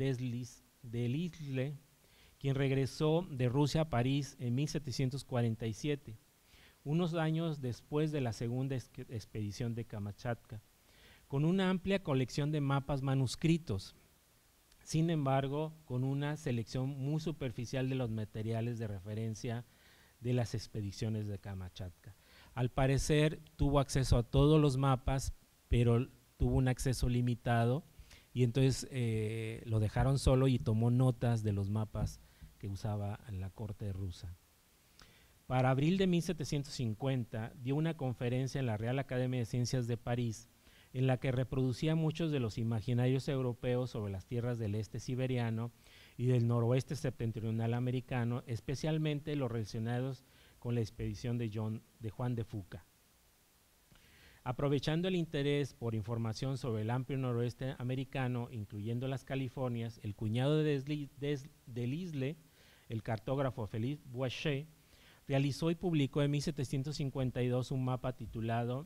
Delisle, quien regresó de Rusia a París en mil setecientos cuarenta y siete, unos años después de la segunda expedición de Kamchatka, con una amplia colección de mapas manuscritos. Sin embargo, con una selección muy superficial de los materiales de referencia de las expediciones de Kamchatka. Al parecer tuvo acceso a todos los mapas, pero tuvo un acceso limitado y entonces eh, lo dejaron solo y tomó notas de los mapas que usaba en la corte rusa. Para abril de mil setecientos cincuenta dio una conferencia en la Real Academia de Ciencias de París en la que reproducía muchos de los imaginarios europeos sobre las tierras del este siberiano y del noroeste septentrional americano, especialmente los relacionados con la expedición de, John, de Juan de Fuca. Aprovechando el interés por información sobre el amplio noroeste americano, incluyendo las Californias, el cuñado de Delisle, el cartógrafo Félix Boucher, realizó y publicó en mil setecientos cincuenta y dos un mapa titulado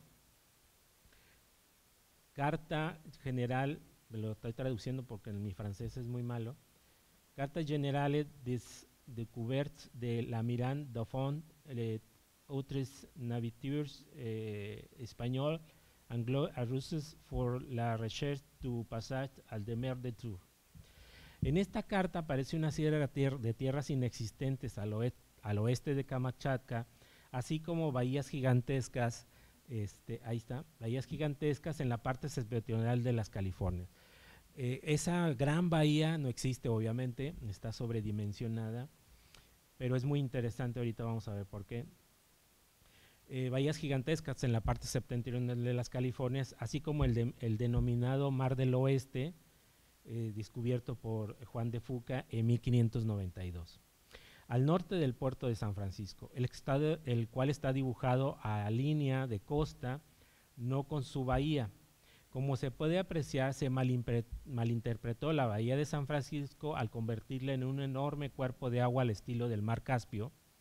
Carta General, me lo estoy traduciendo porque en mi francés es muy malo, Carta Generale des Découvertes de l'Almirant Dauphin et autres navires eh, espagnols, anglo et russes pour la recherche du passage al de mer de Tours. En esta carta aparece una serie de, tier de tierras inexistentes al, oe al oeste de Kamchatka, así como bahías gigantescas, este, ahí está, bahías gigantescas en la parte septentrional de las Californias. Eh, esa gran bahía no existe, obviamente, está sobredimensionada, pero es muy interesante, ahorita vamos a ver por qué. Eh, bahías gigantescas en la parte septentrional de las Californias, así como el, de, el denominado Mar del Oeste, eh, descubierto por Juan de Fuca en mil quinientos noventa y dos. Al norte del puerto de San Francisco, el, estado, el cual está dibujado a línea de costa, no con su bahía. Como se puede apreciar, se malinterpretó la bahía de San Francisco al convertirla en un enorme cuerpo de agua al estilo del mar Caspio,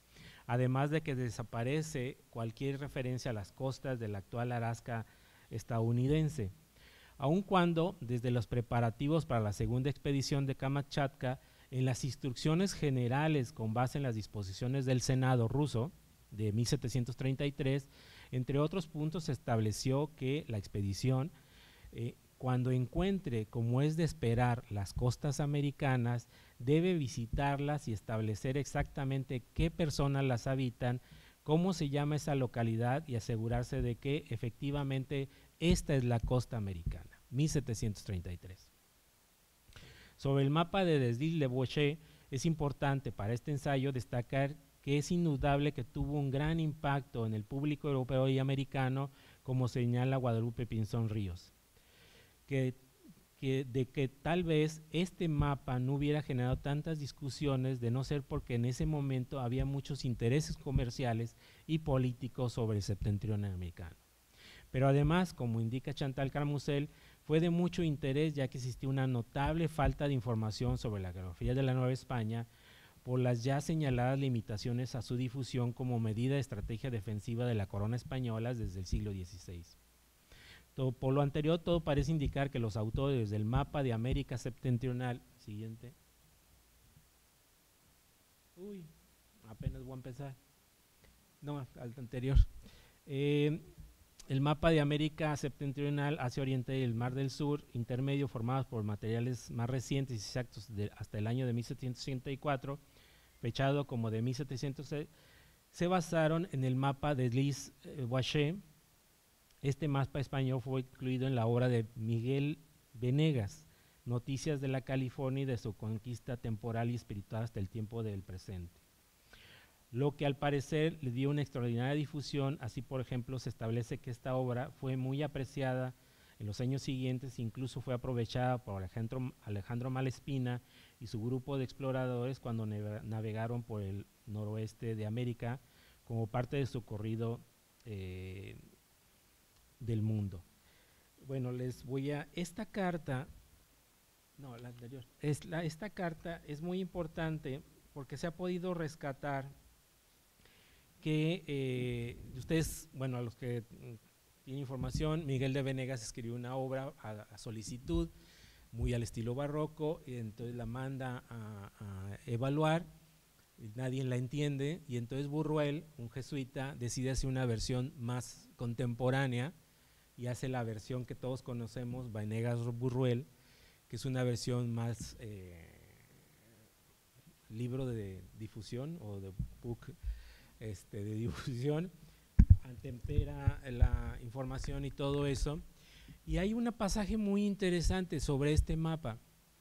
además de que desaparece cualquier referencia a las costas del actual Alaska estadounidense. Aun cuando, desde los preparativos para la segunda expedición de Kamchatka, en las instrucciones generales con base en las disposiciones del Senado ruso de mil setecientos treinta y tres, entre otros puntos se estableció que la expedición, eh, cuando encuentre, como es de esperar, las costas americanas, debe visitarlas y establecer exactamente qué personas las habitan, cómo se llama esa localidad y asegurarse de que efectivamente esta es la costa americana, mil setecientos treinta y tres. Sobre el mapa de Delisle-Boucher, es importante para este ensayo destacar que es indudable que tuvo un gran impacto en el público europeo y americano, como señala Guadalupe Pinzón Ríos, que, que, de que tal vez este mapa no hubiera generado tantas discusiones de no ser porque en ese momento había muchos intereses comerciales y políticos sobre el septentrión americano. Pero además, como indica Chantal Carmusel, fue de mucho interés ya que existía una notable falta de información sobre la geografía de la Nueva España por las ya señaladas limitaciones a su difusión como medida de estrategia defensiva de la corona española desde el siglo dieciséis. Todo, por lo anterior, todo parece indicar que los autores del mapa de América septentrional, siguiente, uy, apenas voy a empezar, no, al anterior, eh, el mapa de América septentrional, Asia Oriental y el Mar del Sur, intermedio, formados por materiales más recientes y exactos de, hasta el año de mil setecientos sesenta y cuatro, fechado como de mil setecientos, se, se basaron en el mapa de Delisle-Boucher. Este mapa español fue incluido en la obra de Miguel Venegas, Noticias de la California y de su conquista temporal y espiritual hasta el tiempo del presente, lo que al parecer le dio una extraordinaria difusión. Así, por ejemplo, se establece que esta obra fue muy apreciada en los años siguientes, incluso fue aprovechada por Alejandro, Alejandro Malespina y su grupo de exploradores cuando navegaron por el noroeste de América como parte de su corrido eh, del mundo. Bueno, les voy a, esta carta, no, la anterior, es la, esta carta es muy importante porque se ha podido rescatar que eh, ustedes, bueno, a los que tienen información, Miguel de Venegas escribió una obra a, a solicitud, muy al estilo barroco, y entonces la manda a, a evaluar, y nadie la entiende, y entonces Burruel, un jesuita, decide hacer una versión más contemporánea, y hace la versión que todos conocemos, Venegas-Burruel, que es una versión más eh, libro de difusión, o de book, Este, de difusión, antempera la información y todo eso. Y hay un pasaje muy interesante sobre este mapa.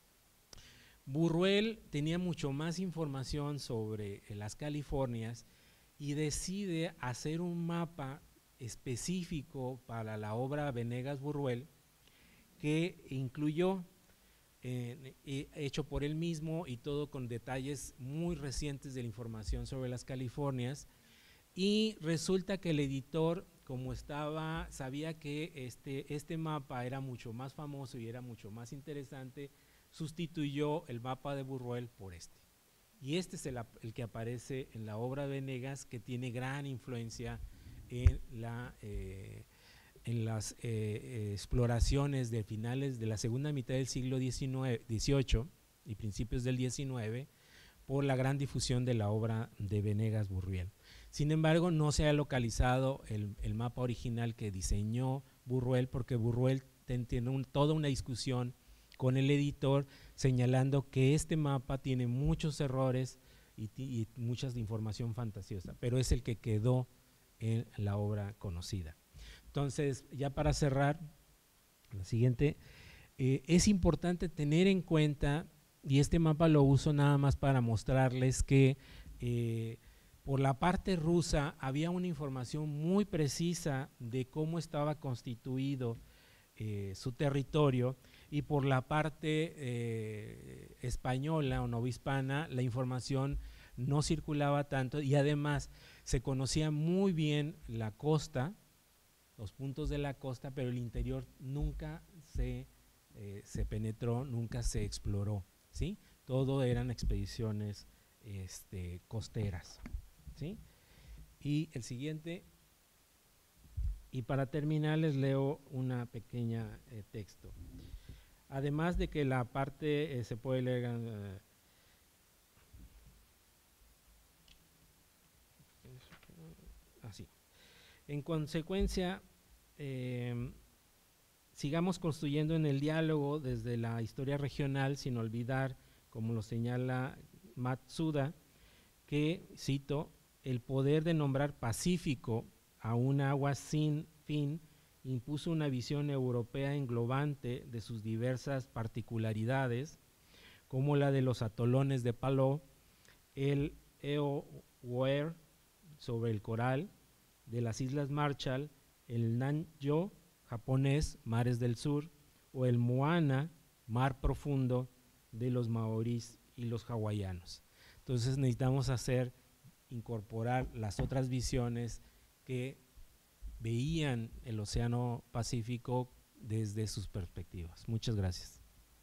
Burruel tenía mucho más información sobre eh, las Californias y decide hacer un mapa específico para la obra Venegas-Burruel que incluyó, eh, eh, hecho por él mismo y todo con detalles muy recientes de la información sobre las Californias, y resulta que el editor, como estaba, sabía que este, este mapa era mucho más famoso y era mucho más interesante, sustituyó el mapa de Burruel por este. Y este es el, el que aparece en la obra de Venegas, que tiene gran influencia en la eh, en las eh, eh, exploraciones de finales de la segunda mitad del siglo dieciocho y principios del diecinueve, por la gran difusión de la obra de Venegas-Burruel. Sin embargo, no se ha localizado el, el mapa original que diseñó Burruel, porque Burruel tiene un, toda una discusión con el editor señalando que este mapa tiene muchos errores y, y mucha información fantasiosa, pero es el que quedó en la obra conocida. Entonces, ya para cerrar, la siguiente, eh, es importante tener en cuenta, y este mapa lo uso nada más para mostrarles que eh, por la parte rusa había una información muy precisa de cómo estaba constituido eh, su territorio, y por la parte eh, española o novohispana la información no circulaba tanto, y además se conocía muy bien la costa, los puntos de la costa, pero el interior nunca se, eh, se penetró, nunca se exploró, ¿sí? Todo eran expediciones este, costeras, ¿sí? Y el siguiente, y para terminar les leo una pequeña eh, texto. Además de que la parte eh, se puede leer eh, así. En consecuencia, eh, sigamos construyendo en el diálogo desde la historia regional, sin olvidar, como lo señala Matsuda, que, cito, el poder de nombrar pacífico a un agua sin fin impuso una visión europea englobante de sus diversas particularidades, como la de los atolones de Paló, el Eowyn sobre el coral, de las Islas Marshall, el Nanyo japonés, mares del sur, o el Moana, mar profundo, de los maorís y los hawaianos. Entonces necesitamos hacer, incorporar las otras visiones que veían el Océano Pacífico desde sus perspectivas. Muchas gracias.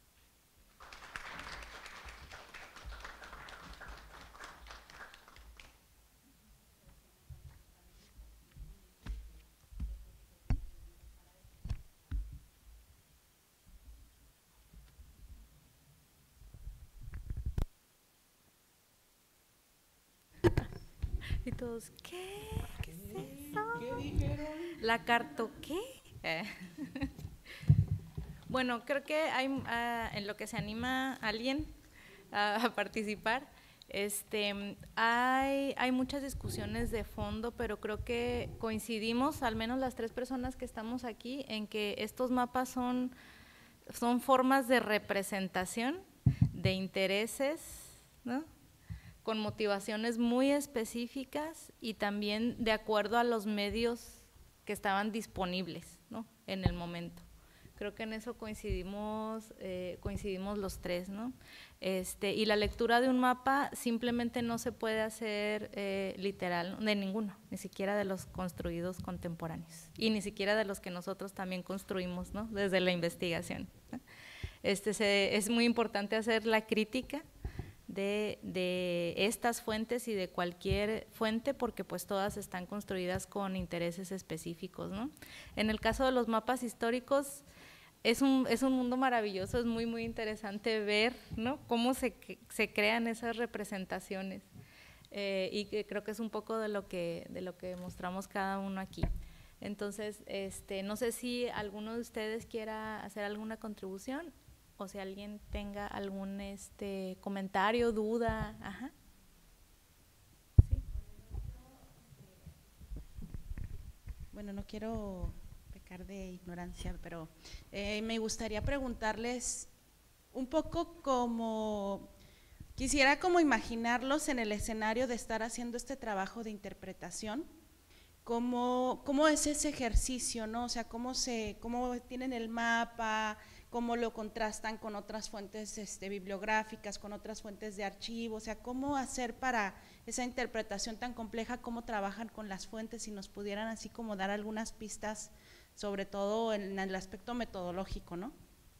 Y todos, ¿qué? ¿Qué es eso? ¿Qué dijeron? ¿La carto qué? Eh. Bueno, creo que hay uh, en lo que se anima a alguien uh, a participar, este, hay, hay muchas discusiones de fondo, pero creo que coincidimos, al menos las tres personas que estamos aquí, en que estos mapas son, son formas de representación de intereses, ¿no?, con motivaciones muy específicas y también de acuerdo a los medios que estaban disponibles, ¿no?, en el momento. Creo que en eso coincidimos, eh, coincidimos los tres, ¿no? Este, y la lectura de un mapa simplemente no se puede hacer eh, literal, de ninguno, ni siquiera de los construidos contemporáneos y ni siquiera de los que nosotros también construimos, ¿no?, desde la investigación, ¿no? Este, se, es muy importante hacer la crítica De, de estas fuentes y de cualquier fuente, porque pues todas están construidas con intereses específicos, ¿no? En el caso de los mapas históricos es un, es un mundo maravilloso, es muy muy interesante ver, ¿no?, cómo se, se crean esas representaciones, eh, y que creo que es un poco de lo que, de lo que mostramos cada uno aquí. Entonces, este, no sé si alguno de ustedes quiera hacer alguna contribución, o si alguien tenga algún este comentario, duda. Ajá. Sí. Bueno, no quiero pecar de ignorancia, pero eh, me gustaría preguntarles un poco como, quisiera como imaginarlos en el escenario de estar haciendo este trabajo de interpretación. ¿Cómo, cómo es ese ejercicio, ¿no? O sea, cómo, se, cómo tienen el mapa, cómo lo contrastan con otras fuentes este, bibliográficas, con otras fuentes de archivo, o sea, cómo hacer para esa interpretación tan compleja, cómo trabajan con las fuentes, si nos pudieran así como dar algunas pistas, sobre todo en el aspecto metodológico, ¿no?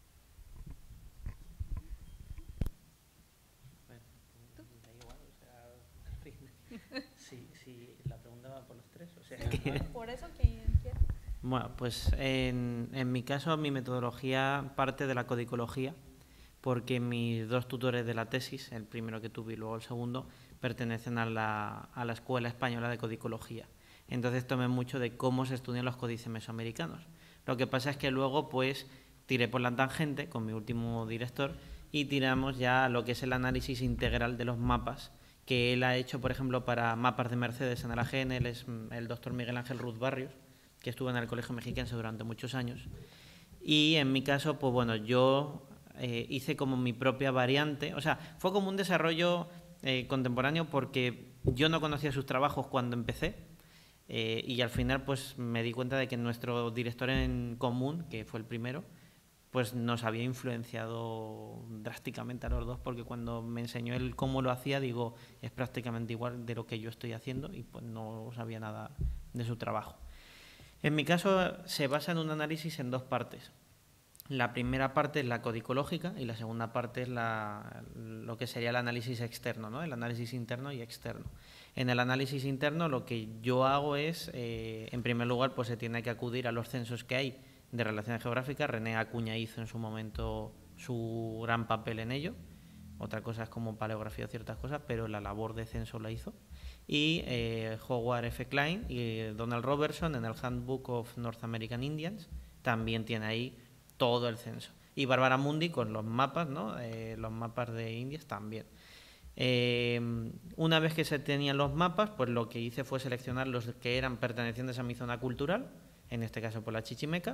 Bueno, da igual, o sea, sí, sí, la pregunta va por los tres, o sea que… Por eso que quiero. Bueno, pues en, en mi caso mi metodología parte de la codicología, porque mis dos tutores de la tesis, el primero que tuve y luego el segundo, pertenecen a la, a la Escuela Española de Codicología. Entonces tomé mucho de cómo se estudian los códices mesoamericanos. Lo que pasa es que luego pues tiré por la tangente con mi último director y tiramos ya a lo que es el análisis integral de los mapas que él ha hecho, por ejemplo, para mapas de Mercedes en Aragén. Él es el doctor Miguel Ángel Ruz Barrios, que estuvo en el Colegio Mexiquense durante muchos años. Y en mi caso, pues bueno, yo eh, hice como mi propia variante, o sea, fue como un desarrollo eh, contemporáneo porque yo no conocía sus trabajos cuando empecé eh, y al final pues me di cuenta de que nuestro director en común, que fue el primero, pues nos había influenciado drásticamente a los dos, porque cuando me enseñó él cómo lo hacía, digo, es prácticamente igual de lo que yo estoy haciendo y pues no sabía nada de su trabajo. En mi caso se basa en un análisis en dos partes. La primera parte es la codicológica y la segunda parte es la, lo que sería el análisis externo, ¿no?, el análisis interno y externo. En el análisis interno lo que yo hago es, eh, en primer lugar, pues se tiene que acudir a los censos que hay de relaciones geográficas. René Acuña hizo en su momento su gran papel en ello. Otra cosa es como paleografía o ciertas cosas, pero la labor de censo la hizo. Y eh, Howard F. Klein y Donald Robertson en el Handbook of North American Indians también tiene ahí todo el censo. Y Bárbara Mundi con los mapas, ¿no? Eh, los mapas de Indias también. Eh, una vez que se tenían los mapas, pues lo que hice fue seleccionar los que eran pertenecientes a mi zona cultural, en este caso por la Chichimeca,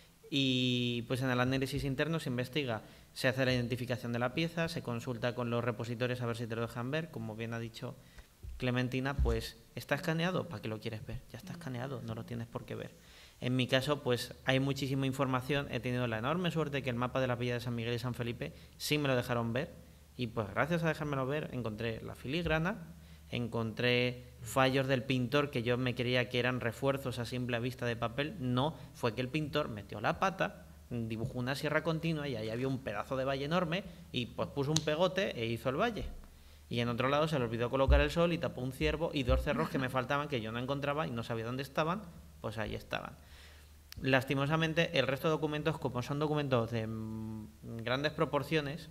y pues en el análisis interno se investiga, se hace la identificación de la pieza, se consulta con los repositorios a ver si te lo dejan ver, como bien ha dicho Clementina, pues ¿está escaneado? ¿Para qué lo quieres ver? Ya está escaneado, no lo tienes por qué ver. En mi caso, pues hay muchísima información, he tenido la enorme suerte que el mapa de la villa de San Miguel y San Felipe sí me lo dejaron ver, y pues gracias a dejármelo ver encontré la filigrana, encontré fallos del pintor que yo me creía que eran refuerzos a simple vista de papel. No, fue que el pintor metió la pata, dibujó una sierra continua y ahí había un pedazo de valle enorme y pues puso un pegote e hizo el valle. Y en otro lado se le olvidó colocar el sol y tapó un ciervo y dos cerros que me faltaban, que yo no encontraba y no sabía dónde estaban, pues ahí estaban. Lastimosamente, el resto de documentos, como son documentos de grandes proporciones,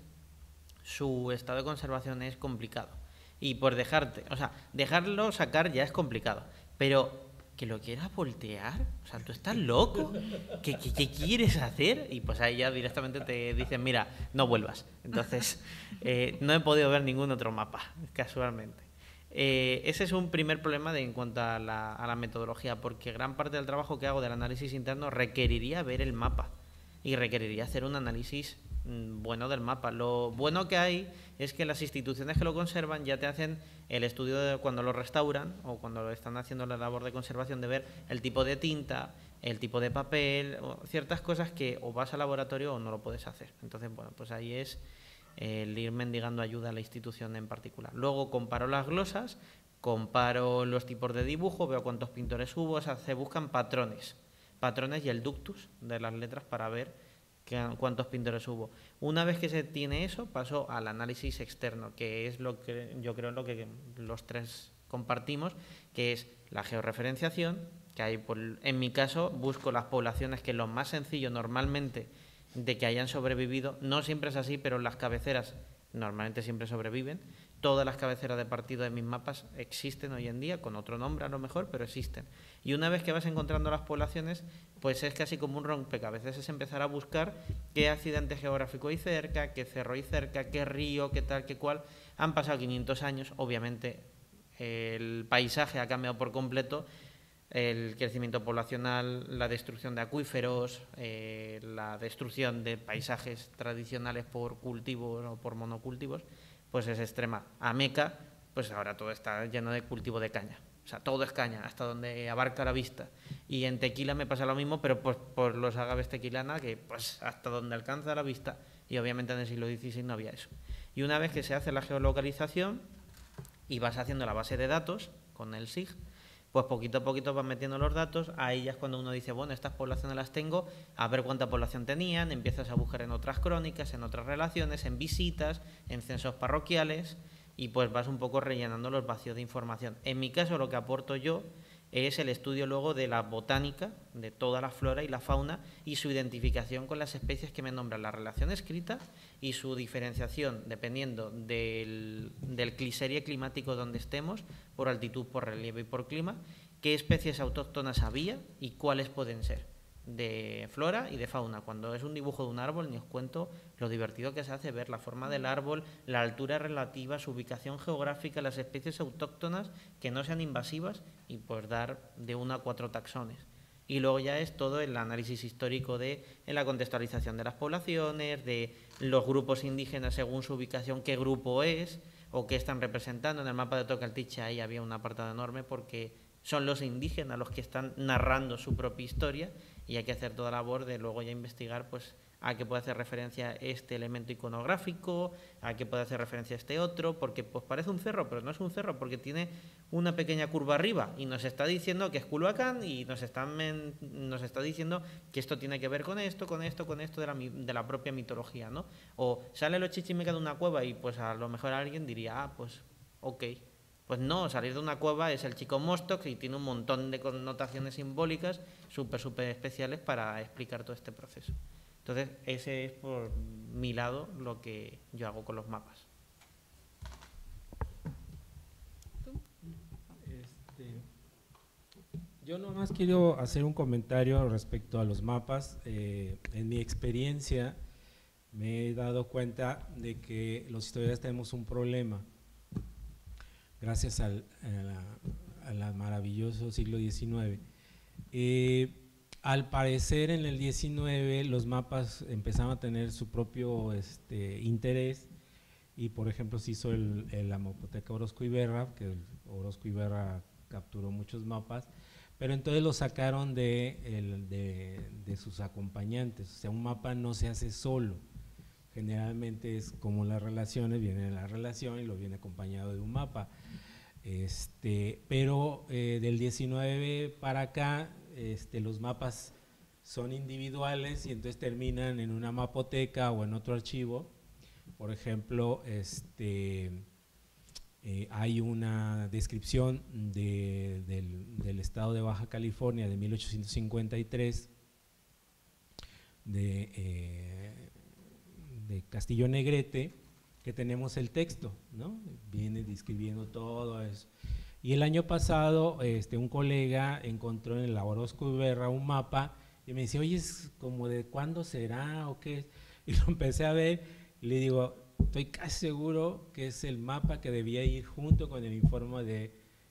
su estado de conservación es complicado. Y por dejarte, o sea, dejarlo sacar ya es complicado, pero que lo quieras voltear, o sea, ¿tú estás loco? ¿Qué, qué, qué quieres hacer? Y pues ahí ya directamente te dicen, mira, no vuelvas. Entonces, eh, no he podido ver ningún otro mapa, casualmente. Eh, ese es un primer problema de, en cuanto a la, a la metodología, porque gran parte del trabajo que hago del análisis interno requeriría ver el mapa y requeriría hacer un análisis bueno del mapa. Lo bueno que hay es que las instituciones que lo conservan ya te hacen el estudio de cuando lo restauran o cuando lo están haciendo la labor de conservación, de ver el tipo de tinta, el tipo de papel, o ciertas cosas que o vas al laboratorio o no lo puedes hacer. Entonces, bueno, pues ahí es el ir mendigando ayuda a la institución en particular. Luego comparo las glosas, comparo los tipos de dibujo, veo cuántos pintores hubo, o sea, se buscan patrones, patrones y el ductus de las letras para ver cuántos pintores hubo. Una vez que se tiene eso, paso al análisis externo, que es lo que yo creo lo que los tres compartimos, que es la georreferenciación, que hay por, en mi caso busco las poblaciones que es lo más sencillo normalmente de que hayan sobrevivido. No siempre es así, pero las cabeceras normalmente siempre sobreviven. Todas las cabeceras de partido de mis mapas existen hoy en día, con otro nombre a lo mejor, pero existen. Y una vez que vas encontrando las poblaciones, pues es casi como un rompecabezas, es empezar a buscar qué accidente geográfico hay cerca, qué cerro hay cerca, qué río, qué tal, qué cual. Han pasado quinientos años, obviamente el paisaje ha cambiado por completo, el crecimiento poblacional, la destrucción de acuíferos, eh, la destrucción de paisajes tradicionales por cultivos o por monocultivos, pues es extrema. A Meca, pues ahora todo está lleno de cultivo de caña. O sea, todo es caña, hasta donde abarca la vista. Y en Tequila me pasa lo mismo, pero pues por los agaves tequilana, que pues hasta donde alcanza la vista. Y obviamente en el siglo dieciséis no había eso. Y una vez que se hace la geolocalización y vas haciendo la base de datos con el S I G, pues poquito a poquito vas metiendo los datos. Ahí ya es cuando uno dice, bueno, estas poblaciones las tengo, a ver cuánta población tenían, empiezas a buscar en otras crónicas, en otras relaciones, en visitas, en censos parroquiales, y pues vas un poco rellenando los vacíos de información. En mi caso lo que aporto yo es el estudio luego de la botánica, de toda la flora y la fauna, y su identificación con las especies que me nombran, la relación escrita y su diferenciación dependiendo del, del serie climático donde estemos, por altitud, por relieve y por clima, qué especies autóctonas había y cuáles pueden ser, de flora y de fauna. Cuando es un dibujo de un árbol, ni os cuento lo divertido que se hace ver la forma del árbol, la altura relativa, su ubicación geográfica, las especies autóctonas que no sean invasivas, y pues dar de uno a cuatro taxones. Y luego ya es todo el análisis histórico de en la contextualización de las poblaciones, de los grupos indígenas según su ubicación, qué grupo es o qué están representando. En el mapa de Tocaltiche ahí había un apartado enorme porque son los indígenas los que están narrando su propia historia, y hay que hacer toda la labor de luego ya investigar pues a qué puede hacer referencia este elemento iconográfico, a qué puede hacer referencia este otro, porque pues parece un cerro, pero no es un cerro porque tiene una pequeña curva arriba y nos está diciendo que es Culhuacán, y nos, están, nos está diciendo que esto tiene que ver con esto, con esto, con esto de la, de la propia mitología, ¿no? O sale los Chichimeca de una cueva y pues a lo mejor alguien diría, ah, pues ok, Pues no, salir de una cueva es el chico Mostock y tiene un montón de connotaciones simbólicas súper, súper especiales para explicar todo este proceso. Entonces, ese es por mi lado lo que yo hago con los mapas. Este, yo nomás quiero hacer un comentario respecto a los mapas. Eh, en mi experiencia me he dado cuenta de que los historiadores tenemos un problema. Gracias al, a la, a la maravilloso siglo diecinueve. Eh, al parecer en el diecinueve los mapas empezaban a tener su propio este, interés y por ejemplo se hizo el, el, la mapoteca Orozco y Berra, que el Orozco y Berra capturó muchos mapas, pero entonces los sacaron de, el, de, de sus acompañantes. O sea, un mapa no se hace solo, generalmente es como las relaciones, viene la relación y lo viene acompañado de un mapa. Este, pero eh, del diecinueve para acá este, los mapas son individuales y entonces terminan en una mapoteca o en otro archivo. Por ejemplo, este, eh, hay una descripción de, del, del estado de Baja California de mil ochocientos cincuenta y tres de, eh, de Castillo Negrete, que tenemos el texto, ¿no? Viene describiendo todo eso. Y el año pasado este, un colega encontró en el Orozco y Berra un mapa y me dice, oye, ¿es como de cuándo será o qué? Y lo empecé a ver y le digo, estoy casi seguro que es el mapa que debía ir junto con el informe de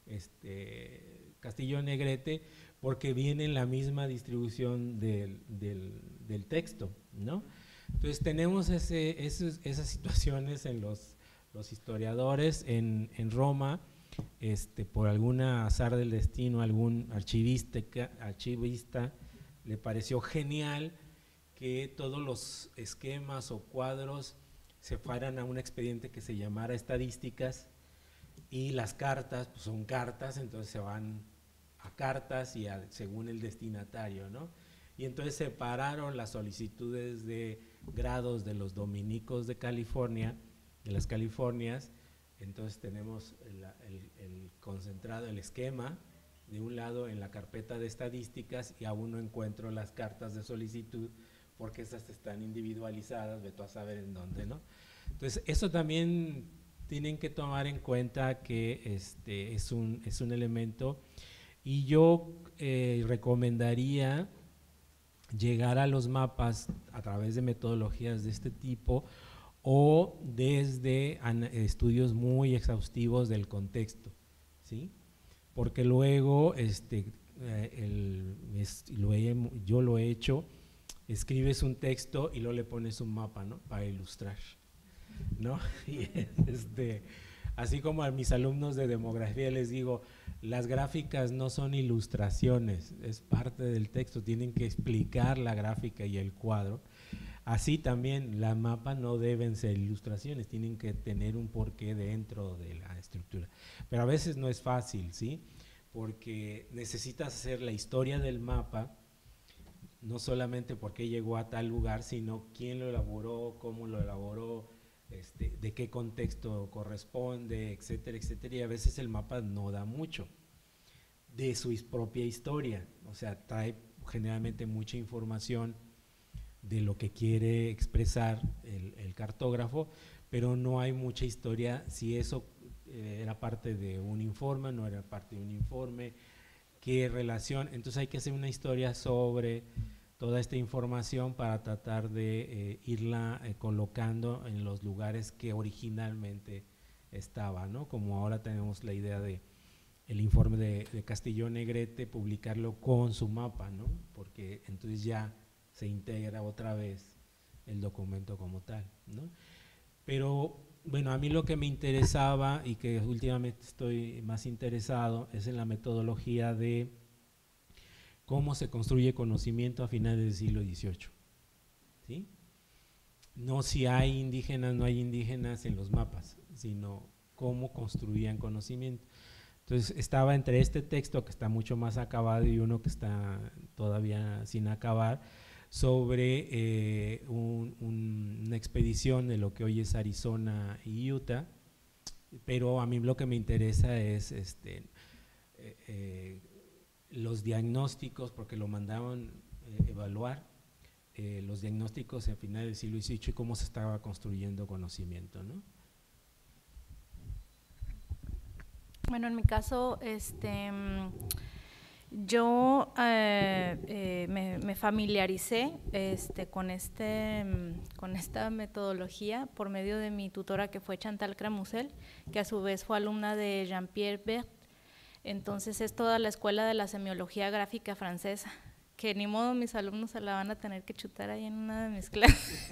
este, Castillo Negrete, porque viene en la misma distribución del, del, del texto, ¿no? Entonces tenemos ese, esos, esas situaciones en los, los historiadores. En, en Roma, este, por algún azar del destino, algún archivista, archivista le pareció genial que todos los esquemas o cuadros se fueran a un expediente que se llamara estadísticas y las cartas pues son cartas, entonces se van a cartas y a, según el destinatario, ¿no? Y entonces separaron las solicitudes de grados de los dominicos de California, de las Californias. Entonces tenemos el, el, el concentrado, el esquema de un lado en la carpeta de estadísticas y aún no encuentro las cartas de solicitud porque esas están individualizadas, ve tú a saber en dónde, ¿no? Entonces eso también tienen que tomar en cuenta que este es un, es un elemento y yo eh, recomendaría llegar a los mapas a través de metodologías de este tipo o desde estudios muy exhaustivos del contexto, ¿sí? Porque luego, este, el, es, lo he, yo lo he hecho, escribes un texto y luego le pones un mapa, ¿no? Para ilustrar, ¿no? Y este, así como a mis alumnos de demografía les digo, las gráficas no son ilustraciones, es parte del texto, tienen que explicar la gráfica y el cuadro. Así también las mapas no deben ser ilustraciones, tienen que tener un porqué dentro de la estructura. Pero a veces no es fácil, ¿sí? Porque necesitas hacer la historia del mapa, no solamente por qué llegó a tal lugar, sino quién lo elaboró, cómo lo elaboró, Este, de qué contexto corresponde, etcétera, etcétera, y a veces el mapa no da mucho de su propia historia, o sea, trae generalmente mucha información de lo que quiere expresar el, el cartógrafo, pero no hay mucha historia, si eso eh, era parte de un informe, no era parte de un informe, qué relación, entonces hay que hacer una historia sobre toda esta información para tratar de eh, irla eh, colocando en los lugares que originalmente estaba, ¿no? Como ahora tenemos la idea de el informe de, de Castillo Negrete, publicarlo con su mapa, ¿no? Porque entonces ya se integra otra vez el documento como tal, ¿no? Pero bueno, a mí lo que me interesaba y que últimamente estoy más interesado es en la metodología de cómo se construye conocimiento a finales del siglo dieciocho, ¿sí? No si hay indígenas, no hay indígenas en los mapas, sino cómo construían conocimiento. Entonces estaba entre este texto que está mucho más acabado y uno que está todavía sin acabar, sobre eh, un, un, una expedición de lo que hoy es Arizona y Utah, pero a mí lo que me interesa es este, eh, eh, los diagnósticos, porque lo mandaban eh, evaluar, eh, los diagnósticos en finales del siglo dieciocho y cómo se estaba construyendo conocimiento, ¿no? Bueno, en mi caso, este, yo eh, eh, me, me familiaricé este, con, este, con esta metodología por medio de mi tutora, que fue Chantal Cramusel, que a su vez fue alumna de Jean-Pierre Bert. Entonces es toda la escuela de la semiología gráfica francesa, que ni modo mis alumnos se la van a tener que chutar ahí en una de mis clases.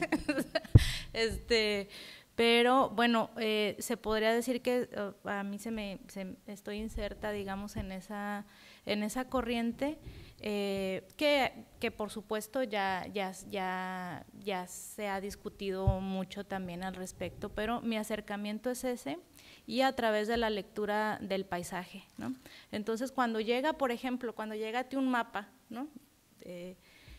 este, pero bueno, eh, se podría decir que uh, a mí se me se, estoy inserta, digamos, en esa, en esa corriente, eh, que, que por supuesto ya, ya, ya, ya se ha discutido mucho también al respecto, pero mi acercamiento es ese, y a través de la lectura del paisaje, ¿no? Entonces, cuando llega, por ejemplo, cuando llega a ti un mapa, ¿no? Eh,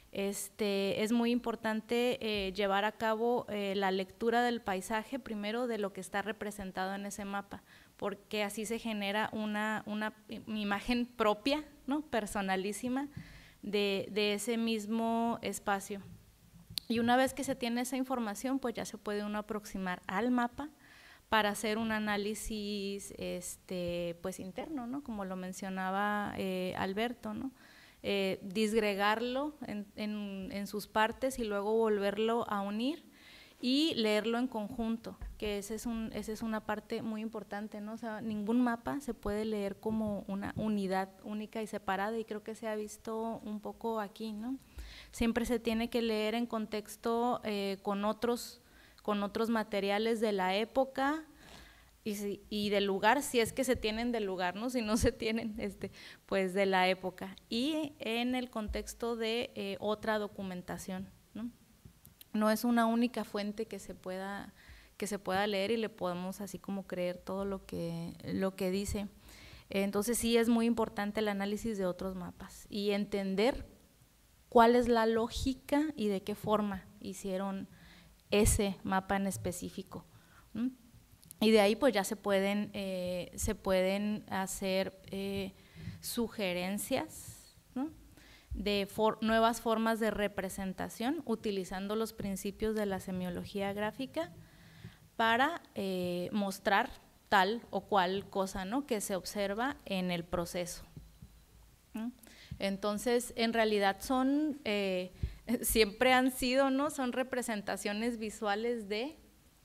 este, es muy importante eh, llevar a cabo eh, la lectura del paisaje, primero de lo que está representado en ese mapa, porque así se genera una, una imagen propia, ¿no? Personalísima de, de ese mismo espacio. Y una vez que se tiene esa información, pues ya se puede uno aproximar al mapa para hacer un análisis este, pues interno, ¿no? Como lo mencionaba eh, Alberto, ¿no? Eh, disgregarlo en, en, en sus partes y luego volverlo a unir y leerlo en conjunto, que ese es un, esa es una parte muy importante, ¿no? O sea, ningún mapa se puede leer como una unidad única y separada, y creo que se ha visto un poco aquí, ¿no? Siempre se tiene que leer en contexto eh, con otros con otros materiales de la época y, si, y del lugar, si es que se tienen del lugar, ¿no? Si no se tienen, este, pues de la época, y en el contexto de eh, otra documentación, ¿no? No es una única fuente que se pueda, que se pueda leer y le podemos así como creer todo lo que, lo que dice. Entonces sí es muy importante el análisis de otros mapas y entender cuál es la lógica y de qué forma hicieron ese mapa en específico, ¿no? Y de ahí pues ya se pueden, eh, se pueden hacer eh, sugerencias, ¿no? De for nuevas formas de representación utilizando los principios de la semiología gráfica para eh, mostrar tal o cual cosa, ¿no? Que se observa en el proceso, ¿no? Entonces, en realidad son… Eh, siempre han sido, ¿no? Son representaciones visuales de,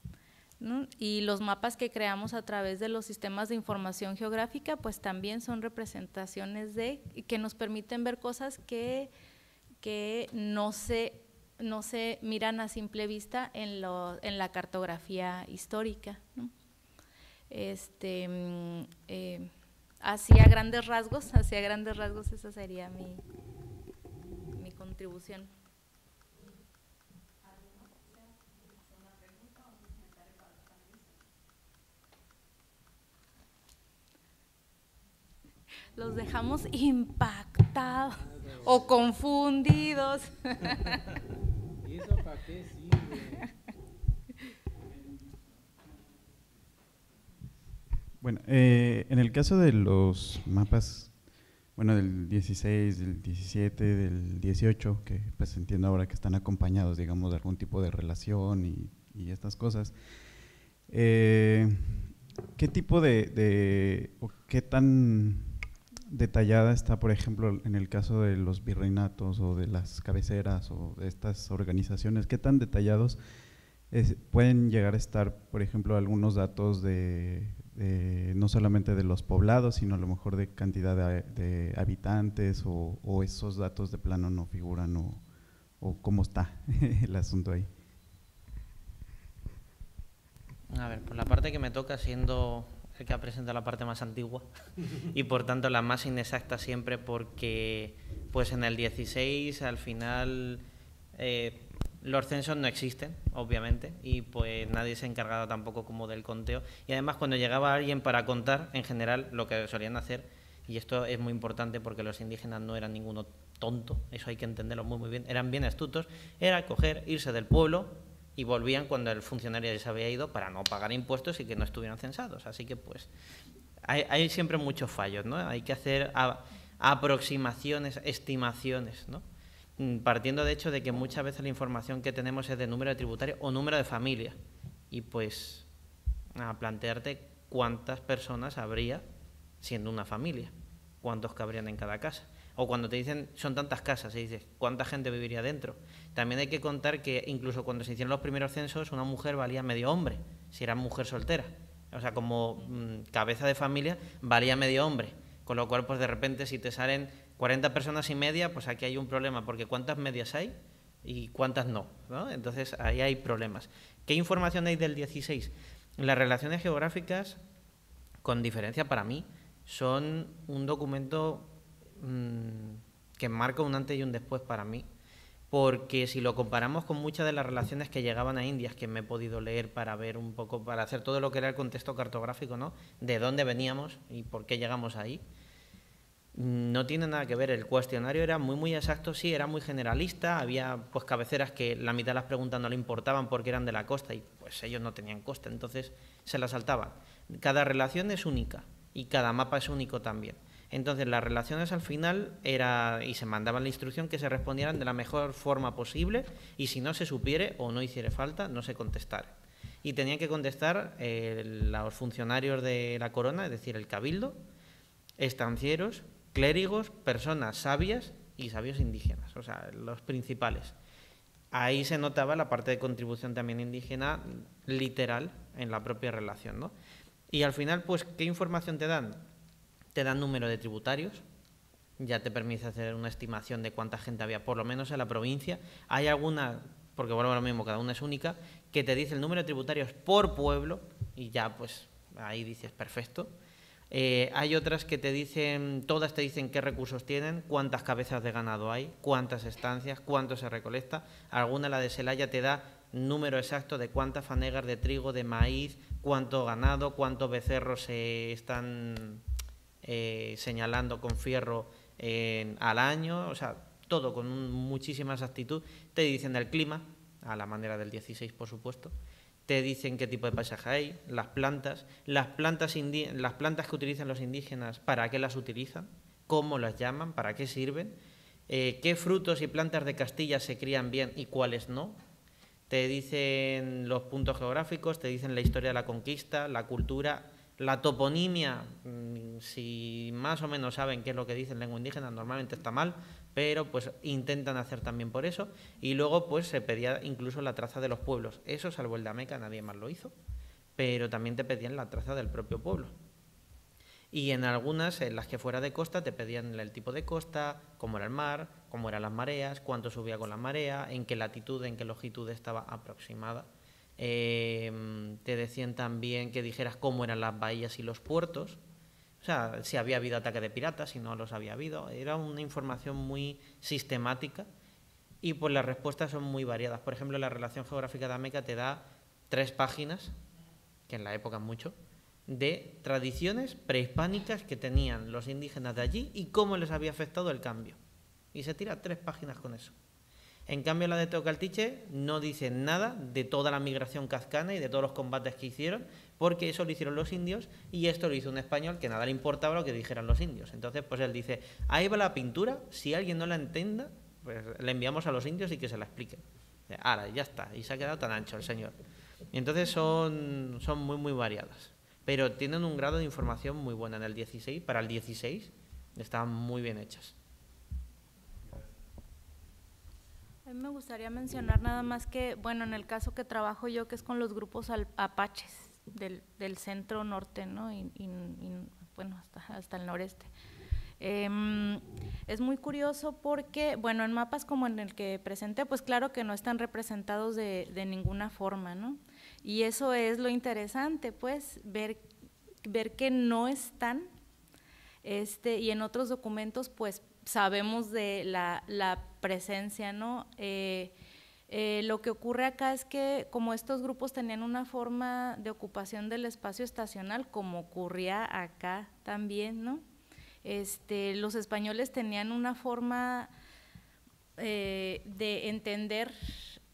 ¿no? Y los mapas que creamos a través de los sistemas de información geográfica, pues también son representaciones de, que nos permiten ver cosas que, que no se, no se miran a simple vista en, lo, en la cartografía histórica, ¿no? Este, eh, así a grandes rasgos, así a grandes rasgos esa sería mi, mi contribución. Los dejamos impactados o confundidos. ¿Y eso para qué sirve? Bueno, eh, en el caso de los mapas, bueno, del dieciséis, del diecisiete, del dieciocho, que pues entiendo ahora que están acompañados, digamos, de algún tipo de relación y, y estas cosas, eh, ¿qué tipo de, de, o qué tan detallada está, por ejemplo, en el caso de los virreinatos o de las cabeceras o de estas organizaciones, qué tan detallados es, pueden llegar a estar, por ejemplo, algunos datos de, de no solamente de los poblados, sino a lo mejor de cantidad de, de habitantes o, o esos datos de plano no figuran o, o cómo está el asunto ahí? A ver, por la parte que me toca, siendo el que ha presentado la parte más antigua y por tanto la más inexacta siempre, porque pues en el dieciséis al final eh, los censos no existen, obviamente, y pues nadie se ha encargado tampoco como del conteo, y además cuando llegaba alguien para contar, en general lo que solían hacer, y esto es muy importante porque los indígenas no eran ninguno tonto, eso hay que entenderlo muy muy bien, eran bien astutos, era coger, irse del pueblo y volvían cuando el funcionario ya se había ido para no pagar impuestos y que no estuvieran censados. Así que pues hay, hay siempre muchos fallos, ¿no? Hay que hacer a, aproximaciones, estimaciones, ¿no? Partiendo de hecho de que muchas veces la información que tenemos es de número de tributarios o número de familia, y pues a plantearte cuántas personas habría siendo una familia, cuántos cabrían en cada casa. O cuando te dicen son tantas casas y dices cuánta gente viviría dentro. También hay que contar que incluso cuando se hicieron los primeros censos una mujer valía medio hombre, si era mujer soltera. O sea, como mmm, cabeza de familia valía medio hombre, con lo cual pues de repente si te salen cuarenta personas y media, pues aquí hay un problema, porque ¿cuántas medias hay y cuántas no? ¿no? Entonces ahí hay problemas. ¿Qué información hay del dieciséis? Las relaciones geográficas, con diferencia para mí, son un documento mmm, que marca un antes y un después para mí, porque si lo comparamos con muchas de las relaciones que llegaban a Indias, que me he podido leer para ver un poco, para hacer todo lo que era el contexto cartográfico, ¿no? De dónde veníamos y por qué llegamos ahí, no tiene nada que ver. El cuestionario era muy muy exacto, sí, era muy generalista, había pues cabeceras que la mitad de las preguntas no le importaban porque eran de la costa y pues ellos no tenían costa, entonces se las saltaban. Cada relación es única y cada mapa es único también. Entonces las relaciones al final era, y se mandaba la instrucción que se respondieran de la mejor forma posible, y si no se supiere o no hiciera falta, no se contestara. Y tenían que contestar eh, los funcionarios de la corona, es decir, el cabildo, estancieros, clérigos, personas sabias y sabios indígenas, o sea, los principales. Ahí se notaba la parte de contribución también indígena literal en la propia relación, ¿no? Y al final, pues, ¿qué información te dan? Te dan número de tributarios, ya te permite hacer una estimación de cuánta gente había, por lo menos en la provincia. Hay alguna, porque vuelvo a lo mismo, cada una es única, que te dice el número de tributarios por pueblo, y ya, pues, ahí dices, perfecto. Eh, hay otras que te dicen, todas te dicen qué recursos tienen, cuántas cabezas de ganado hay, cuántas estancias, cuánto se recolecta. Alguna, la de Celaya, te da número exacto de cuántas fanegas de trigo, de maíz, cuánto ganado, cuántos becerros se están eh, señalando con fierro eh, al año, o sea, todo con un, muchísima exactitud. Te dicen el clima, a la manera del dieciséis, por supuesto. Te dicen qué tipo de paisaje hay, las plantas, las plantas, las plantas que utilizan los indígenas, para qué las utilizan, cómo las llaman, para qué sirven, eh, qué frutos y plantas de Castilla se crían bien y cuáles no. Te dicen los puntos geográficos, te dicen la historia de la conquista, la cultura, la toponimia. Si más o menos saben qué es lo que dice en lengua indígena, normalmente está mal, pero pues intentan hacer también por eso. Y luego pues se pedía incluso la traza de los pueblos. Eso, salvo el de Ameca, nadie más lo hizo, pero también te pedían la traza del propio pueblo. Y en algunas, en las que fuera de costa, te pedían el tipo de costa, cómo era el mar, cómo eran las mareas, cuánto subía con la marea, en qué latitud, en qué longitud estaba aproximada. Eh, te decían también que dijeras cómo eran las bahías y los puertos, o sea, si había habido ataque de piratas, si no los había habido. Era una información muy sistemática y pues las respuestas son muy variadas. Por ejemplo, la relación geográfica de Ameca te da tres páginas, que en la época es mucho, de tradiciones prehispánicas que tenían los indígenas de allí y cómo les había afectado el cambio. Y se tira tres páginas con eso. En cambio, la de Teocaltiche no dice nada de toda la migración cascana y de todos los combates que hicieron, porque eso lo hicieron los indios y esto lo hizo un español que nada le importaba lo que dijeran los indios. Entonces, pues él dice, ahí va la pintura, si alguien no la entienda, pues le enviamos a los indios y que se la expliquen. Ahora, ya está, y se ha quedado tan ancho el señor. Y entonces son, son muy, muy variadas, pero tienen un grado de información muy buena en el dieciséis. Para el dieciséis estaban muy bien hechas. A mí me gustaría mencionar nada más que, bueno, en el caso que trabajo yo, que es con los grupos al, apaches del, del centro norte, ¿no? Y, y, y bueno, hasta, hasta el noreste. Eh, es muy curioso porque, bueno, en mapas como en el que presenté, pues claro que no están representados de, de ninguna forma, ¿no? Y eso es lo interesante, pues, ver, ver que no están, este, y en otros documentos, pues, sabemos de la, la presencia, ¿no? Eh, eh, lo que ocurre acá es que como estos grupos tenían una forma de ocupación del espacio estacional, como ocurría acá también, ¿no? Este, los españoles tenían una forma eh, de entender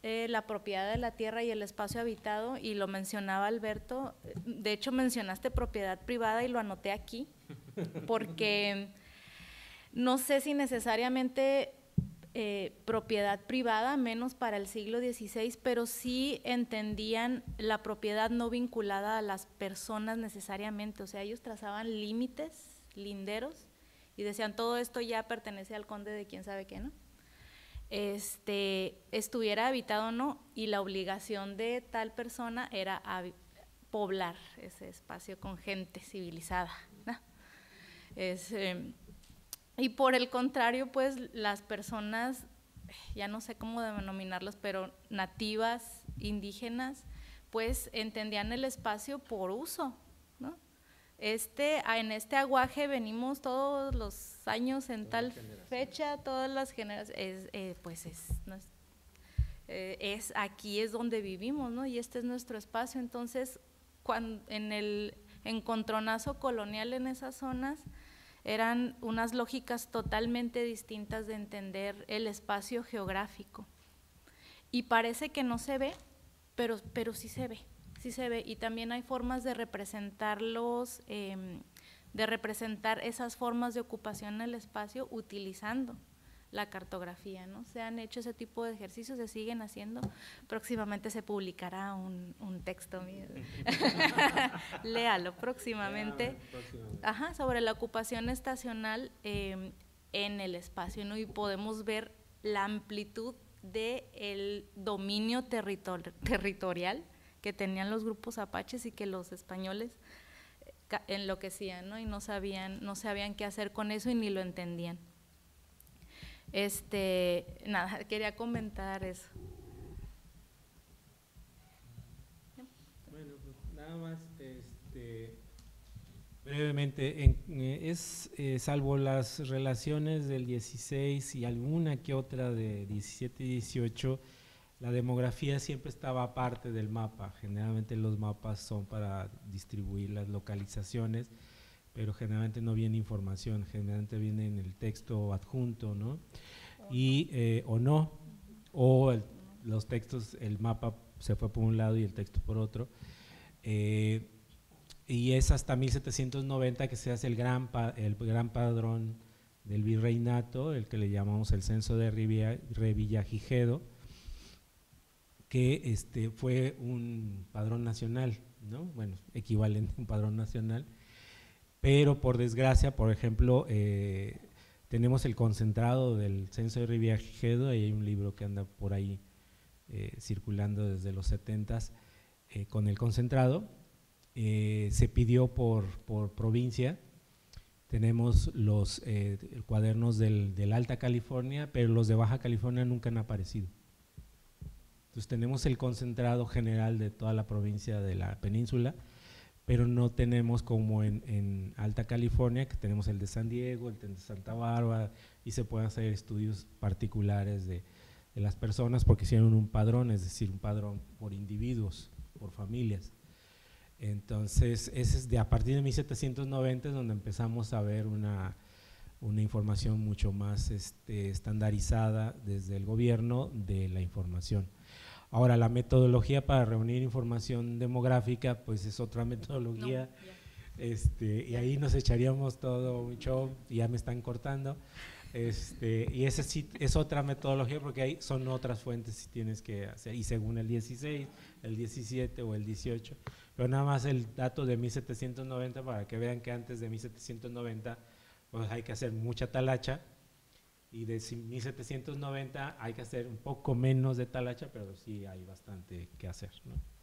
eh, la propiedad de la tierra y el espacio habitado, y lo mencionaba Alberto, de hecho mencionaste propiedad privada y lo anoté aquí, porque no sé si necesariamente eh, propiedad privada, menos para el siglo dieciséis, pero sí entendían la propiedad no vinculada a las personas necesariamente, o sea, ellos trazaban límites, linderos, y decían todo esto ya pertenece al conde de quién sabe qué, ¿no? Este, estuviera habitado o no, y la obligación de tal persona era poblar ese espacio con gente civilizada, ¿no? Es, eh, y por el contrario, pues las personas, ya no sé cómo denominarlas, pero nativas, indígenas, pues entendían el espacio por uso, ¿no? Este, en este aguaje venimos todos los años en tal fecha, todas las generaciones, eh, pues es, no es, eh, es, aquí es donde vivimos, ¿no? Y este es nuestro espacio. Entonces, cuando, en el encontronazo colonial en esas zonas, eran unas lógicas totalmente distintas de entender el espacio geográfico. Y parece que no se ve, pero, pero sí se ve. Sí se ve, y también hay formas de representarlos, eh, de representar esas formas de ocupación en el espacio utilizando la cartografía, ¿no? Se han hecho ese tipo de ejercicios, se siguen haciendo, próximamente se publicará un, un texto mío, léalo próximamente, ajá, sobre la ocupación estacional eh, en el espacio, ¿no? Y podemos ver la amplitud del dominio territor territorial que tenían los grupos apaches y que los españoles enloquecían, ¿no? Y no sabían, no sabían qué hacer con eso y ni lo entendían. Este, nada, quería comentar eso. Bueno, pues nada más, este, brevemente, en, es eh, salvo las relaciones del dieciséis y alguna que otra de diecisiete y dieciocho, la demografía siempre estaba aparte del mapa. Generalmente los mapas son para distribuir las localizaciones, pero generalmente no viene información, generalmente viene en el texto adjunto, ¿no? Y, eh, o no, o el, los textos, el mapa se fue por un lado y el texto por otro. Eh, y es hasta mil setecientos noventa que se hace el gran, pa, el gran padrón del virreinato, el que le llamamos el censo de Revillagigedo, que este, fue un padrón nacional, ¿no? Bueno, equivalente a un padrón nacional, pero por desgracia, por ejemplo, eh, tenemos el concentrado del censo de Revillagigedo, y hay un libro que anda por ahí eh, circulando desde los setentas eh, con el concentrado, eh, se pidió por, por provincia, tenemos los eh, cuadernos del, del Alta California, pero los de Baja California nunca han aparecido. Entonces tenemos el concentrado general de toda la provincia de la península, pero no tenemos como en, en Alta California, que tenemos el de San Diego, el de Santa Bárbara, y se pueden hacer estudios particulares de, de las personas porque hicieron un padrón, es decir, un padrón por individuos, por familias. Entonces, ese es de a partir de mil setecientos noventa es donde empezamos a ver una, una información mucho más este, estandarizada desde el gobierno de la información. Ahora, la metodología para reunir información demográfica, pues es otra metodología, no, este, y ahí nos echaríamos todo un show, y ya me están cortando, este, y esa sí es otra metodología porque ahí son otras fuentes si tienes que hacer, y según el dieciséis, el diecisiete o el dieciocho, pero nada más el dato de mil setecientos noventa para que vean que antes de mil setecientos noventa pues hay que hacer mucha talacha, y de mil setecientos noventa hay que hacer un poco menos de talacha, pero sí hay bastante que hacer, ¿no?